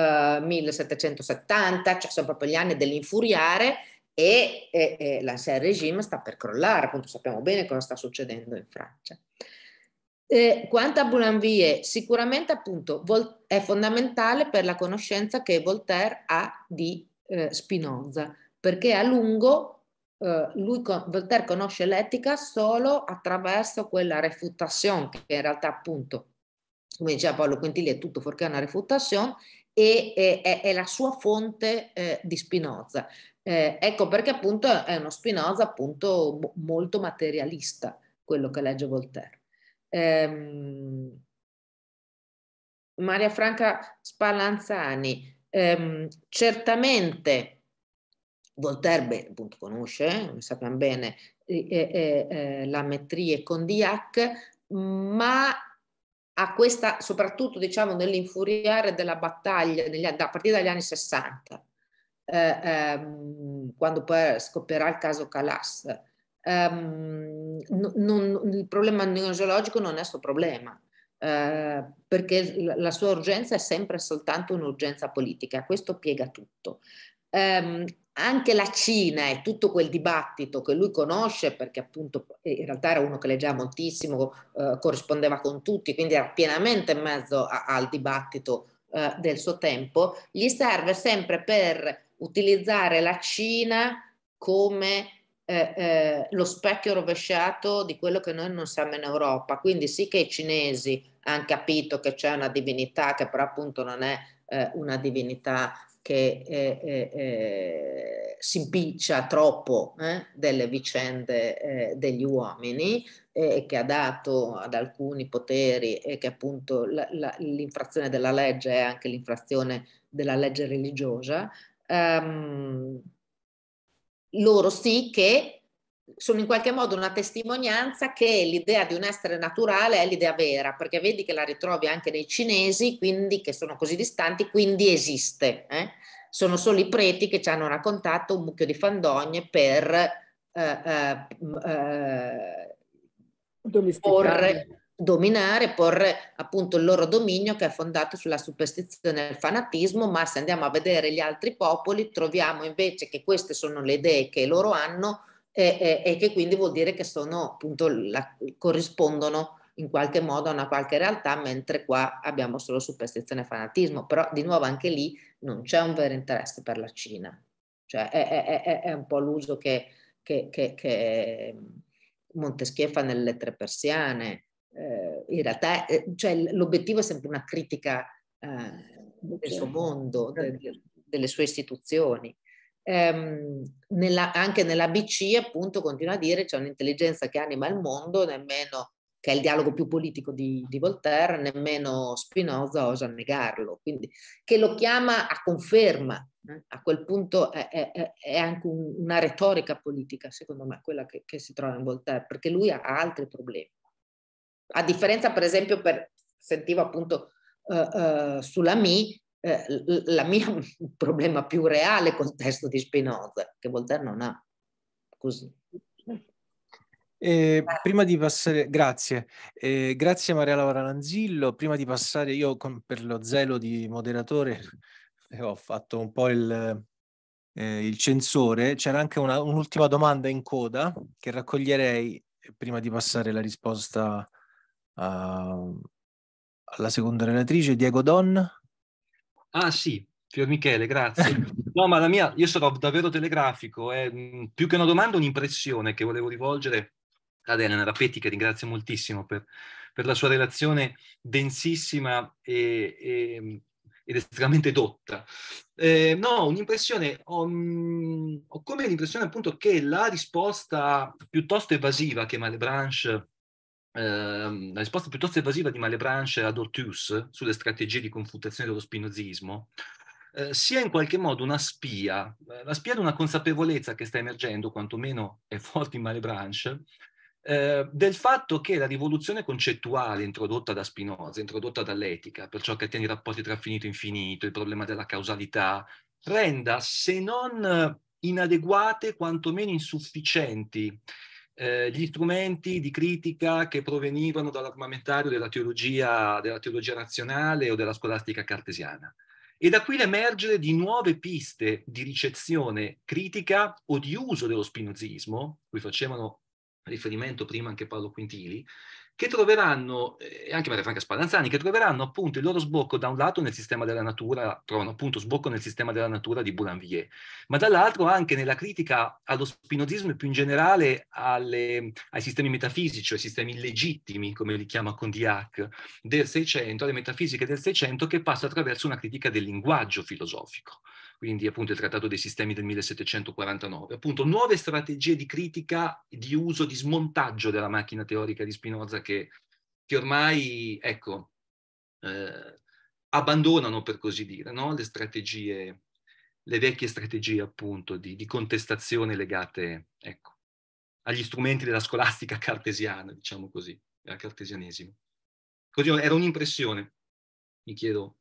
1770, cioè sono proprio gli anni dell'infuriare, e l'Ancien Régime sta per crollare, appunto sappiamo bene cosa sta succedendo in Francia. Quanto a Boulainville, sicuramente appunto è fondamentale per la conoscenza che Voltaire ha di Spinoza, perché a lungo Voltaire conosce l'etica solo attraverso quella refutation, che in realtà appunto, come diceva Paolo Quintili, è tutto fuorché una refutation, e è la sua fonte di Spinoza. Ecco perché appunto è uno Spinoza appunto molto materialista, quello che legge Voltaire. Maria Franca Spallanzani, certamente Voltaire appunto conosce, sappiamo bene, la Métrie e Condillac, ma a questa, soprattutto diciamo nell'infuriare della battaglia a partire dagli anni 60, quando poi scoppierà il caso Calas, il problema neurologico non è il suo problema, perché la sua urgenza è sempre soltanto un'urgenza politica, questo piega tutto. Anche la Cina e tutto quel dibattito che lui conosce, perché appunto in realtà era uno che leggeva moltissimo, corrispondeva con tutti, quindi era pienamente in mezzo al dibattito del suo tempo, gli serve sempre per utilizzare la Cina come lo specchio rovesciato di quello che noi non siamo in Europa. Quindi sì che i cinesi hanno capito che c'è una divinità che però appunto non è una divinità che si impiccia troppo delle vicende degli uomini, che ha dato ad alcuni poteri, e che appunto l'infrazione della legge è anche l'infrazione della legge religiosa. Loro sì che sono in qualche modo una testimonianza che l'idea di un essere naturale è l'idea vera, perché vedi che la ritrovi anche nei cinesi, quindi, che sono così distanti, quindi esiste. Sono solo i preti che ci hanno raccontato un mucchio di fandogne per porre appunto il loro dominio, che è fondato sulla superstizione e il fanatismo. Ma se andiamo a vedere gli altri popoli troviamo invece che queste sono le idee che loro hanno, e che quindi vuol dire che sono appunto corrispondono in qualche modo a una qualche realtà, mentre qua abbiamo solo superstizione e fanatismo. Però di nuovo anche lì non c'è un vero interesse per la Cina, cioè è un po' l'uso che Montesquieu fa nelle lettere persiane. In realtà cioè, l'obiettivo è sempre una critica del suo mondo, delle sue istituzioni. Anche nella BC appunto continua a dire c'è un'intelligenza che anima il mondo, nemmeno, che è il dialogo più politico di Voltaire, nemmeno Spinoza osa negarlo, quindi che lo chiama a conferma. A quel punto è anche una retorica politica, secondo me, quella che si trova in Voltaire, perché lui ha altri problemi. A differenza, per esempio, sentivo appunto sulla la mia un problema più reale col testo di Spinoza, che Voltaire non ha. Così. Prima di passare, grazie Maria Laura Lanzillo. Prima di passare, io per lo zelo di moderatore ho fatto un po' il censore. C'era anche un'ultima domanda in coda che raccoglierei prima di passare la risposta alla seconda relatrice. Diego Don. Ah sì, Fior Michele, grazie. No, ma io sarò davvero telegrafico, è più che una domanda, un'impressione che volevo rivolgere ad Elena Rapetti, che ringrazio moltissimo per la sua relazione densissima ed estremamente dotta. No, un'impressione, ho come l'impressione appunto che la risposta piuttosto evasiva che Malebranche, la risposta piuttosto evasiva di Malebranche ad Ortus sulle strategie di confutazione dello spinozismo sia in qualche modo una spia, la spia di una consapevolezza che sta emergendo, quantomeno è forte in Malebranche, del fatto che la rivoluzione concettuale introdotta da Spinoza, introdotta dall'etica, per ciò che attiene i rapporti tra finito e infinito, il problema della causalità, renda, se non inadeguate, quantomeno insufficienti, gli strumenti di critica che provenivano dall'armamentario della teologia razionale o della scolastica cartesiana. E da qui l'emergere di nuove piste di ricezione critica o di uso dello spinozismo, cui facevano riferimento prima anche Paolo Quintili, che troveranno, e anche Maria Franca Spallanzani, che troveranno appunto il loro sbocco da un lato nel sistema della natura, trovano appunto sbocco nel sistema della natura di Boulainvilliers, ma dall'altro anche nella critica allo spinozismo e più in generale ai sistemi metafisici, ai sistemi illegittimi, come li chiama Condillac, del Seicento, alle metafisiche del Seicento, che passa attraverso una critica del linguaggio filosofico. Quindi appunto il Trattato dei Sistemi del 1749, appunto nuove strategie di critica, di uso, di smontaggio della macchina teorica di Spinoza che ormai, ecco, abbandonano, per così dire, no? Le vecchie strategie appunto di contestazione legate, ecco, agli strumenti della scolastica cartesiana, diciamo così, al cartesianesimo. Così era un'impressione, mi chiedo.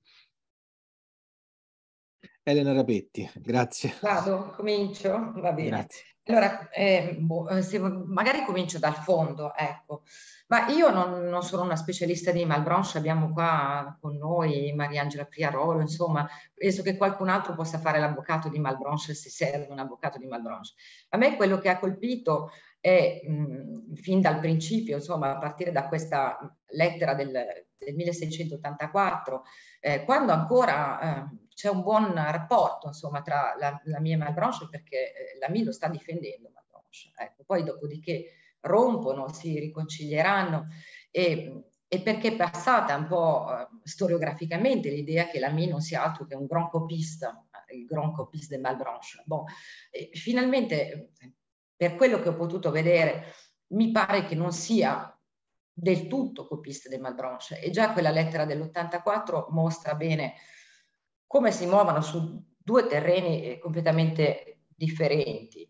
Elena Rapetti, grazie. Vado, comincio? Va bene. Grazie. Allora, magari comincio dal fondo, ecco. Ma io non sono una specialista di Malebranche, abbiamo qua con noi Mariangela Priarolo, insomma, penso che qualcun altro possa fare l'avvocato di Malebranche se serve un avvocato di Malebranche. A me quello che ha colpito è, fin dal principio, insomma, a partire da questa lettera del 1684, quando ancora c'è un buon rapporto, insomma, tra la mia e Malebranche, perché la mia lo sta difendendo Malebranche. Ecco, poi dopodiché rompono, si riconcilieranno e e perché è passata un po' storiograficamente l'idea che l'AMI non sia altro che un grand copiste, il grand copiste de Malebranche. Bon, finalmente, per quello che ho potuto vedere, mi pare che non sia del tutto copiste de Malebranche, e già quella lettera dell'84 mostra bene come si muovono su due terreni completamente differenti.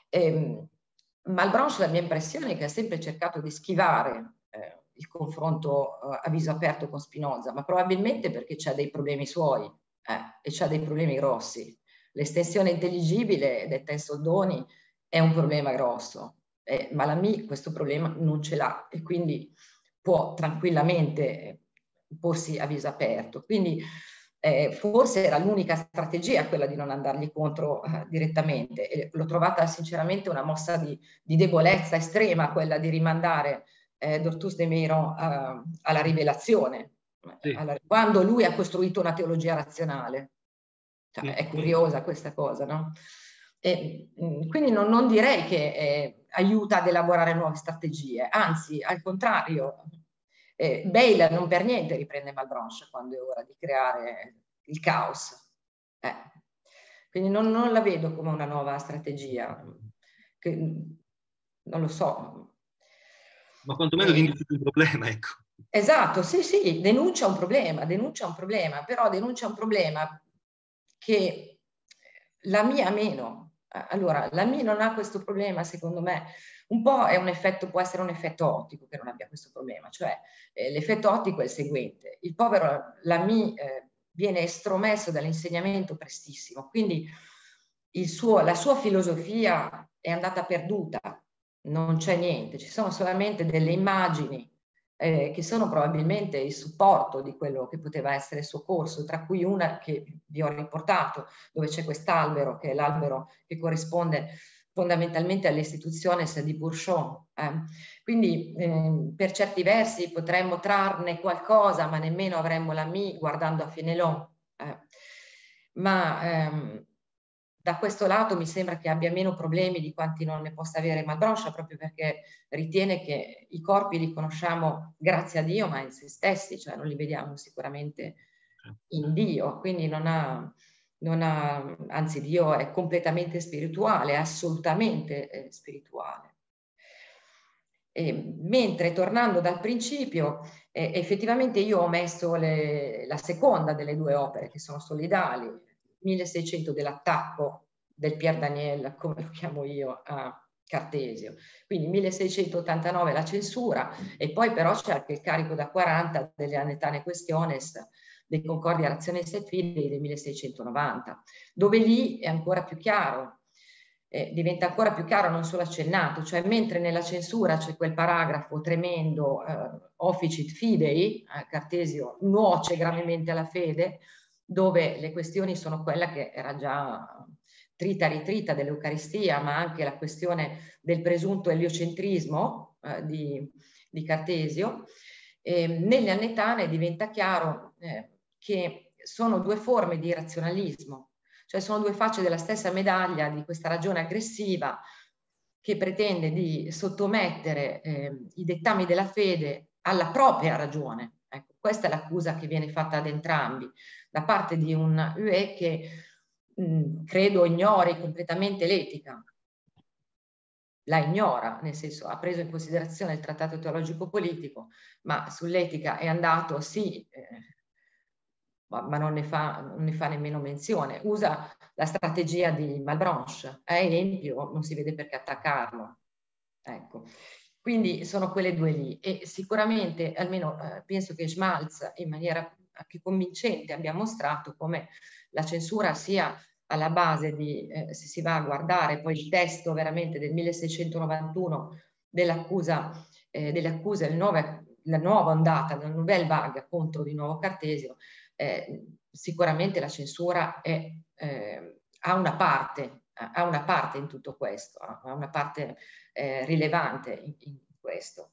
Malebranche, la mia impressione è che ha sempre cercato di schivare il confronto a viso aperto con Spinoza, ma probabilmente perché c'ha dei problemi suoi e c'ha dei problemi grossi. L'estensione intelligibile, detta in soldoni, è un problema grosso, ma l'AMI questo problema non ce l'ha e quindi può tranquillamente porsi a viso aperto. Quindi forse era l'unica strategia quella di non andargli contro direttamente, e l'ho trovata sinceramente una mossa di debolezza estrema, quella di rimandare Dortus de Meyron alla rivelazione, sì, quando lui ha costruito una teologia razionale. Cioè, è curiosa questa cosa, no? E, quindi non direi che aiuta ad elaborare nuove strategie, anzi, al contrario, Bayle non per niente riprende Malebranche quando è ora di creare il caos. Quindi non la vedo come una nuova strategia, che, non lo so. Ma quantomeno indica un problema, ecco. Esatto, sì, denuncia un problema, però denuncia un problema che la mia meno. Allora, la mia non ha questo problema, secondo me, un po' è un effetto, può essere un effetto ottico che non abbia questo problema, cioè l'effetto ottico è il seguente: il povero Lamy viene estromesso dall'insegnamento prestissimo, quindi la sua filosofia è andata perduta, non c'è niente, ci sono solamente delle immagini che sono probabilmente il supporto di quello che poteva essere il suo corso, tra cui una che vi ho riportato, dove c'è quest'albero, che è l'albero che corrisponde fondamentalmente all'istituzione di Bourchon. Quindi per certi versi potremmo trarne qualcosa, ma nemmeno avremmo l'AMI guardando a Fénelon. Da questo lato mi sembra che abbia meno problemi di quanti non ne possa avere Malebranche, proprio perché ritiene che i corpi li conosciamo grazie a Dio, ma in se stessi, cioè non li vediamo sicuramente in Dio, quindi anzi Dio è completamente spirituale, assolutamente spirituale. Mentre tornando dal principio, effettivamente io ho messo la seconda delle due opere che sono solidali, 1600 dell'attacco del Pierre Daniel, come lo chiamo io, a Cartesio. Quindi 1689 la censura, e poi però c'è anche il carico da 40 delle Anetane Questiones, dei Concordia Rationes et Fidei del 1690, dove lì è ancora più chiaro, diventa ancora più chiaro, non solo accennato, cioè mentre nella censura c'è quel paragrafo tremendo, officit fidei, Cartesio nuoce gravemente alla fede, dove le questioni sono quella che era già trita e ritrita dell'Eucaristia, ma anche la questione del presunto eliocentrismo di Cartesio. Nelle Annetane diventa chiaro che sono due forme di razionalismo, cioè sono due facce della stessa medaglia di questa ragione aggressiva che pretende di sottomettere i dettami della fede alla propria ragione. Ecco, questa è l'accusa che viene fatta ad entrambi, da parte di un UE che credo ignori completamente l'etica. La ignora, nel senso ha preso in considerazione il trattato teologico politico, ma sull'etica è andato sì, ma non ne fa nemmeno menzione. Usa la strategia di Malebranche, è empio, non si vede perché attaccarlo. Ecco. Quindi sono quelle due lì, e sicuramente, almeno penso che Schmalz in maniera più convincente abbia mostrato come la censura sia alla base di, se si va a guardare poi il testo veramente del 1691 dell'accusa, la nuova ondata, la Nouvelle Vague contro di nuovo Cartesio, sicuramente la censura ha una parte in tutto questo, ha una parte rilevante in questo.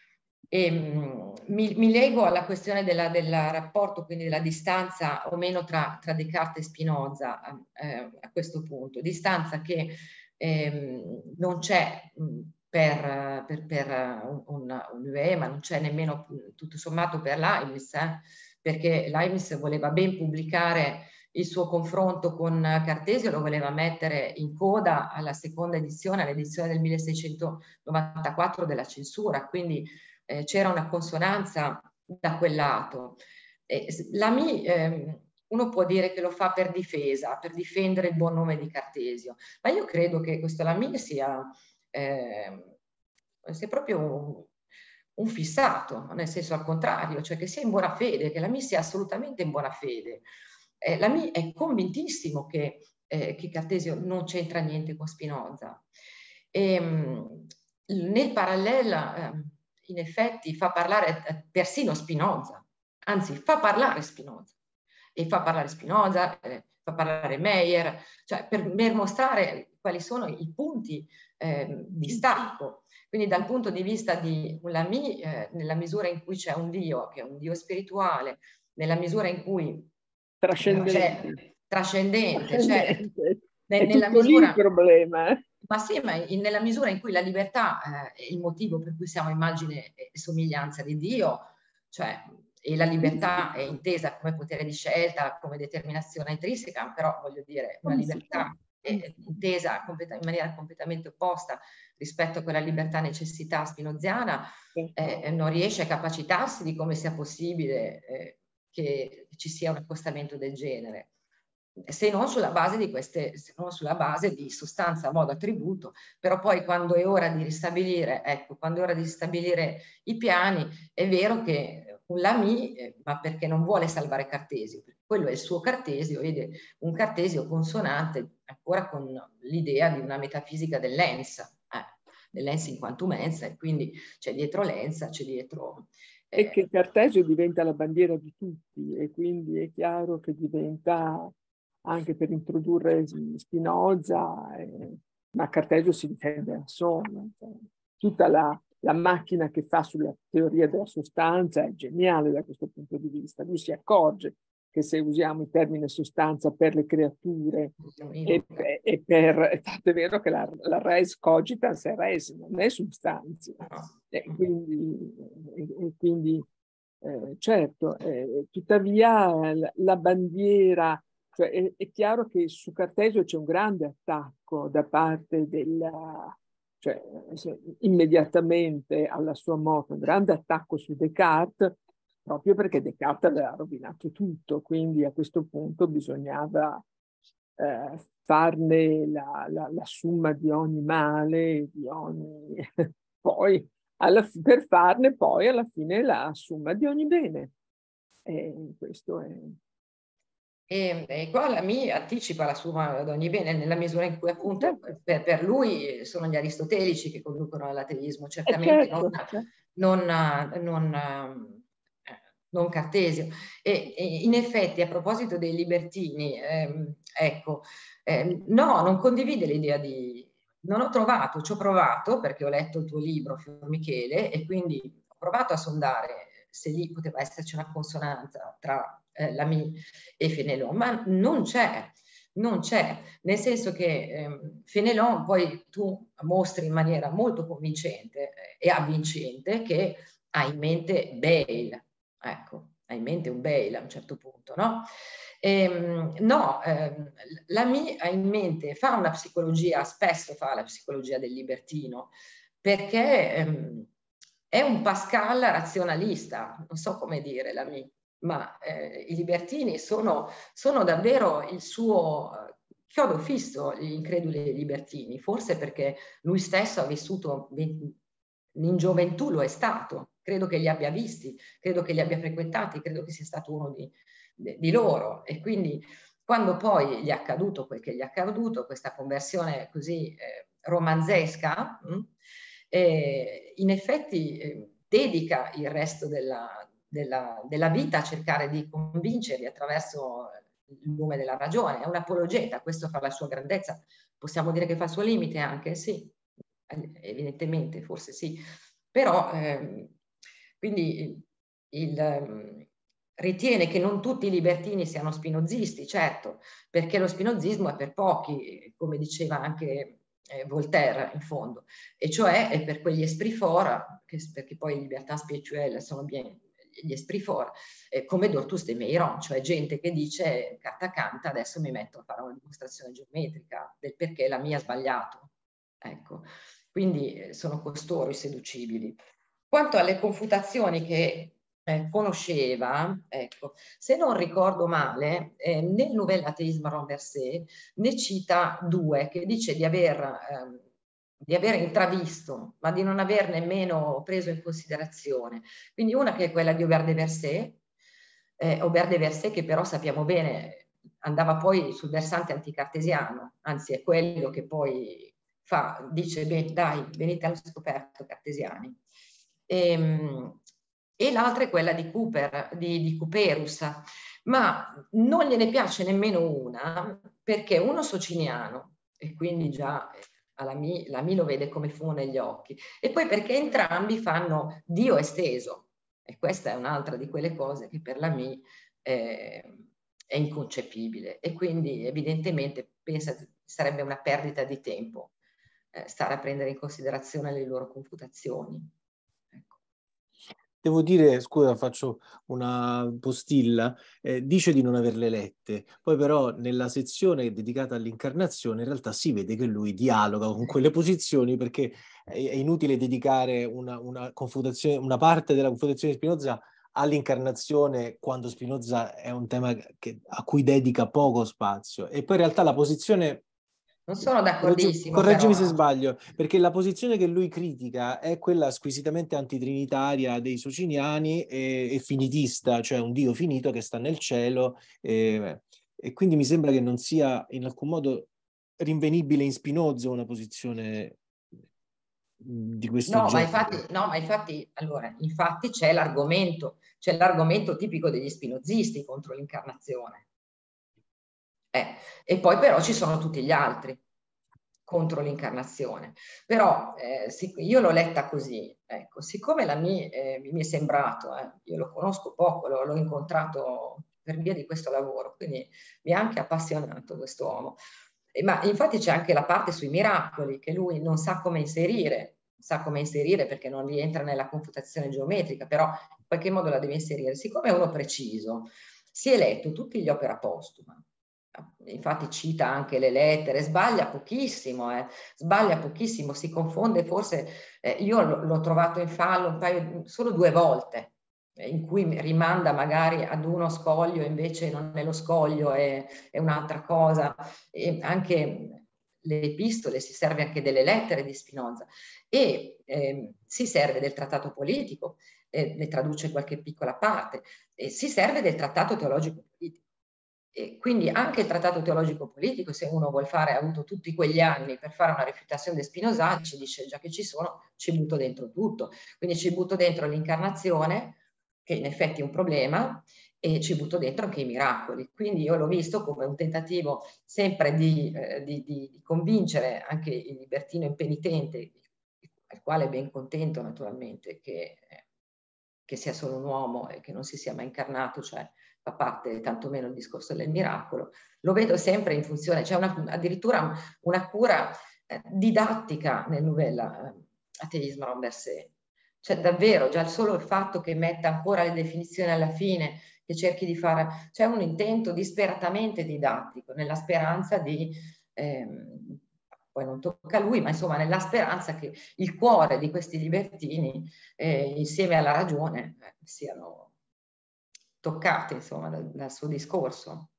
Mi lego alla questione del rapporto, quindi della distanza o meno tra Descartes e Spinoza a questo punto, distanza che non c'è un UE, ma non c'è nemmeno tutto sommato per l'AIMS, perché l'AIMS voleva ben pubblicare il suo confronto con Cartesio, lo voleva mettere in coda alla seconda edizione, all'edizione del 1694 della censura, quindi c'era una consonanza da quel lato. Uno può dire che lo fa per difesa, per difendere il buon nome di Cartesio, ma io credo che questo Lamy sia proprio un fissato, nel senso al contrario, cioè che sia in buona fede, che Lamy sia assolutamente in buona fede. Lamy è convintissimo che Cartesio non c'entra niente con Spinoza. Nel parallelo, in effetti, fa parlare persino Spinoza, anzi fa parlare Spinoza, e fa parlare Spinoza, fa parlare Meyer, cioè per mostrare quali sono i punti di stacco. Quindi dal punto di vista di Lamy, nella misura in cui c'è un Dio, che è un Dio spirituale, nella misura in cui trascendente, certo. È tutto lì il problema. Ma sì, ma nella misura in cui la libertà è il motivo per cui siamo immagine e somiglianza di Dio, cioè, e la libertà è intesa come potere di scelta, come determinazione intrinseca, però voglio dire, una libertà è intesa in maniera completamente opposta rispetto a quella libertà necessità spinoziana, non riesce a capacitarsi di come sia possibile che ci sia un accostamento del genere, se non sulla base di se non sulla base di sostanza, modo, attributo. Però poi quando è ora di ristabilire, quando è ora di stabilire i piani, è vero che un Lamy, ma perché non vuole salvare Cartesio, perché quello è il suo Cartesio, vede un Cartesio consonante ancora con l'idea di una metafisica dell'ens in quanto mensa, e quindi c'è dietro l'ensa, c'è dietro... E che Cartesio diventa la bandiera di tutti, e quindi è chiaro che diventa, anche per introdurre Spinoza, ma Cartesio si difende da solo. Tutta la macchina che fa sulla teoria della sostanza è geniale da questo punto di vista. Lui si accorge che se usiamo il termine sostanza per le creature e per... Tanto è vero che la res cogitans è res, non è sostanza. E quindi certo, tuttavia la bandiera, cioè è chiaro che su Cartesio c'è un grande attacco da parte cioè immediatamente alla sua morte, un grande attacco su Descartes, proprio perché Descartes aveva rovinato tutto, quindi a questo punto bisognava farne la somma di ogni male, di ogni... poi per farne poi alla fine la somma di ogni bene. Questo è... E qua Lamy anticipa la somma di ogni bene, nella misura in cui appunto per lui sono gli aristotelici che conducono all'ateismo, certamente non Cartesio. E in effetti, a proposito dei libertini, no, non condivide l'idea di... Non ho trovato, ci ho provato, perché ho letto il tuo libro, Fior Michele, e quindi ho provato a sondare se lì poteva esserci una consonanza tra Lamy e Fénelon, ma non c'è, nel senso che Fénelon poi tu mostri in maniera molto convincente e avvincente che ha in mente Bayle, ha in mente un Bayle a un certo punto, no? Lamy ha in mente, spesso fa la psicologia del libertino, perché è un Pascal razionalista, non so come dire Lamy, ma i libertini sono davvero il suo chiodo fisso, gli increduli libertini, forse perché lui stesso ha vissuto in gioventù, lo è stato, credo che li abbia visti, credo che li abbia frequentati, credo che sia stato uno di loro, e quindi quando poi gli è accaduto quel che gli è accaduto, questa conversione così romanzesca, in effetti dedica il resto della vita a cercare di convincerli attraverso il lume della ragione. È un apologeta, questo fa la sua grandezza. Possiamo dire che fa il suo limite anche? Sì, evidentemente, forse sì. Però, quindi ritiene che non tutti i libertini siano spinozisti, certo, perché lo spinozismo è per pochi, come diceva anche Voltaire in fondo, e cioè è per quegli esprit fort, perché poi le libertà spirituelle sono bien gli esprit fort, come Dortus de Meyron, cioè gente che dice carta canta, adesso mi metto a fare una dimostrazione geometrica del perché la mia ha sbagliato. Ecco, quindi sono costoro i seducibili. Quanto alle confutazioni che conosceva, ecco, se non ricordo male, nel Nouvel Athéisme renversé ne cita due, che dice di aver intravisto, ma di non aver nemmeno preso in considerazione. Quindi una che è quella di Aubert de Versay, che però sappiamo bene andava poi sul versante anticartesiano, anzi è quello che poi dice, beh, dai, venite allo scoperto cartesiani. E l'altra è quella di Cooper, di Cuperus, ma non gliene piace nemmeno una, perché uno sociniano, e quindi già la Mi lo vede come fumo negli occhi, e poi perché entrambi fanno Dio esteso, e questa è un'altra di quelle cose che per la Mi è inconcepibile, e quindi evidentemente pensa che sarebbe una perdita di tempo stare a prendere in considerazione le loro confutazioni. Devo dire, scusa, faccio una postilla, dice di non averle lette, poi però nella sezione dedicata all'incarnazione in realtà si vede che lui dialoga con quelle posizioni, perché è inutile dedicare una confutazione, una parte della confutazione di Spinoza all'incarnazione quando Spinoza è un tema a cui dedica poco spazio, e poi in realtà la posizione... Non sono d'accordissimo. Correggimi se sbaglio, perché la posizione che lui critica è quella squisitamente antitrinitaria dei sociniani e finitista, cioè un Dio finito che sta nel cielo, e quindi mi sembra che non sia in alcun modo rinvenibile in Spinoza una posizione di questo genere. Ma infatti c'è l'argomento tipico degli spinozisti contro l'incarnazione. E poi però ci sono tutti gli altri contro l'incarnazione. Però io l'ho letta così, ecco, siccome mi è sembrato, io lo conosco poco, l'ho incontrato per via di questo lavoro, quindi mi ha anche appassionato quest'uomo. Ma infatti c'è anche la parte sui miracoli che lui non sa come inserire, perché non rientra nella confutazione geometrica, però in qualche modo la deve inserire. Siccome è uno preciso, si è letto tutti gli opera postuma, infatti cita anche le lettere, sbaglia pochissimo, si confonde forse, io l'ho trovato in fallo solo 2 volte, in cui rimanda magari ad uno scoglio, invece non è lo scoglio, è un'altra cosa. E anche le epistole, si serve anche delle lettere di Spinoza, e si serve del trattato politico, ne traduce qualche piccola parte, e si serve del trattato teologico politico. E quindi anche il trattato teologico politico, se uno vuol fare, ha avuto tutti quegli anni per fare una refutazione spinoza, ci dice già che ci sono, ci butto dentro tutto. Quindi ci butto dentro l'incarnazione, che in effetti è un problema, e ci butto dentro anche i miracoli. Quindi io l'ho visto come un tentativo sempre di convincere anche il libertino impenitente, al quale è ben contento naturalmente che sia solo un uomo e che non si sia mai incarnato, cioè fa parte tantomeno il discorso del miracolo. Lo vedo sempre in funzione, c'è addirittura una cura didattica nel Nouvel Athéisme renversé. Cioè davvero, già solo il fatto che metta ancora le definizioni alla fine, che cerchi di fare, c'è un intento disperatamente didattico, nella speranza di, poi non tocca a lui, ma insomma nella speranza che il cuore di questi libertini, insieme alla ragione, siano toccati insomma dal suo discorso.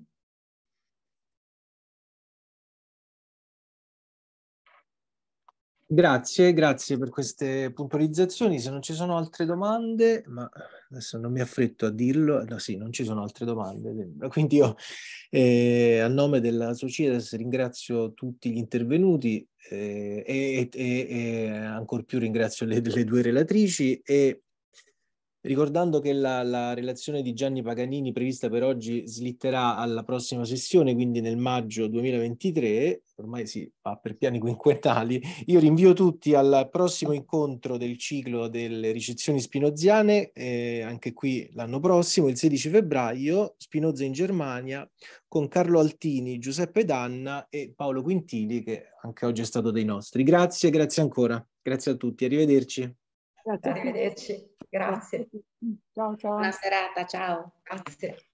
Grazie per queste puntualizzazioni. Se non ci sono altre domande, ma adesso non mi affretto a dirlo, no, sì, non ci sono altre domande. Quindi io a nome della Societas ringrazio tutti gli intervenuti e ancor più ringrazio le 2 relatrici, e ricordando che la relazione di Gianni Paganini prevista per oggi slitterà alla prossima sessione, quindi nel maggio 2023, ormai si va per piani quinquennali. Io rinvio tutti al prossimo incontro del ciclo delle ricezioni spinoziane, anche qui l'anno prossimo, il 16 febbraio, Spinoza in Germania, con Carlo Altini, Giuseppe Danna e Paolo Quintili, che anche oggi è stato dei nostri. Grazie, grazie ancora. Grazie a tutti, arrivederci. Grazie a tutti. Arrivederci, grazie. Ciao, ciao. Buona serata, ciao. Grazie.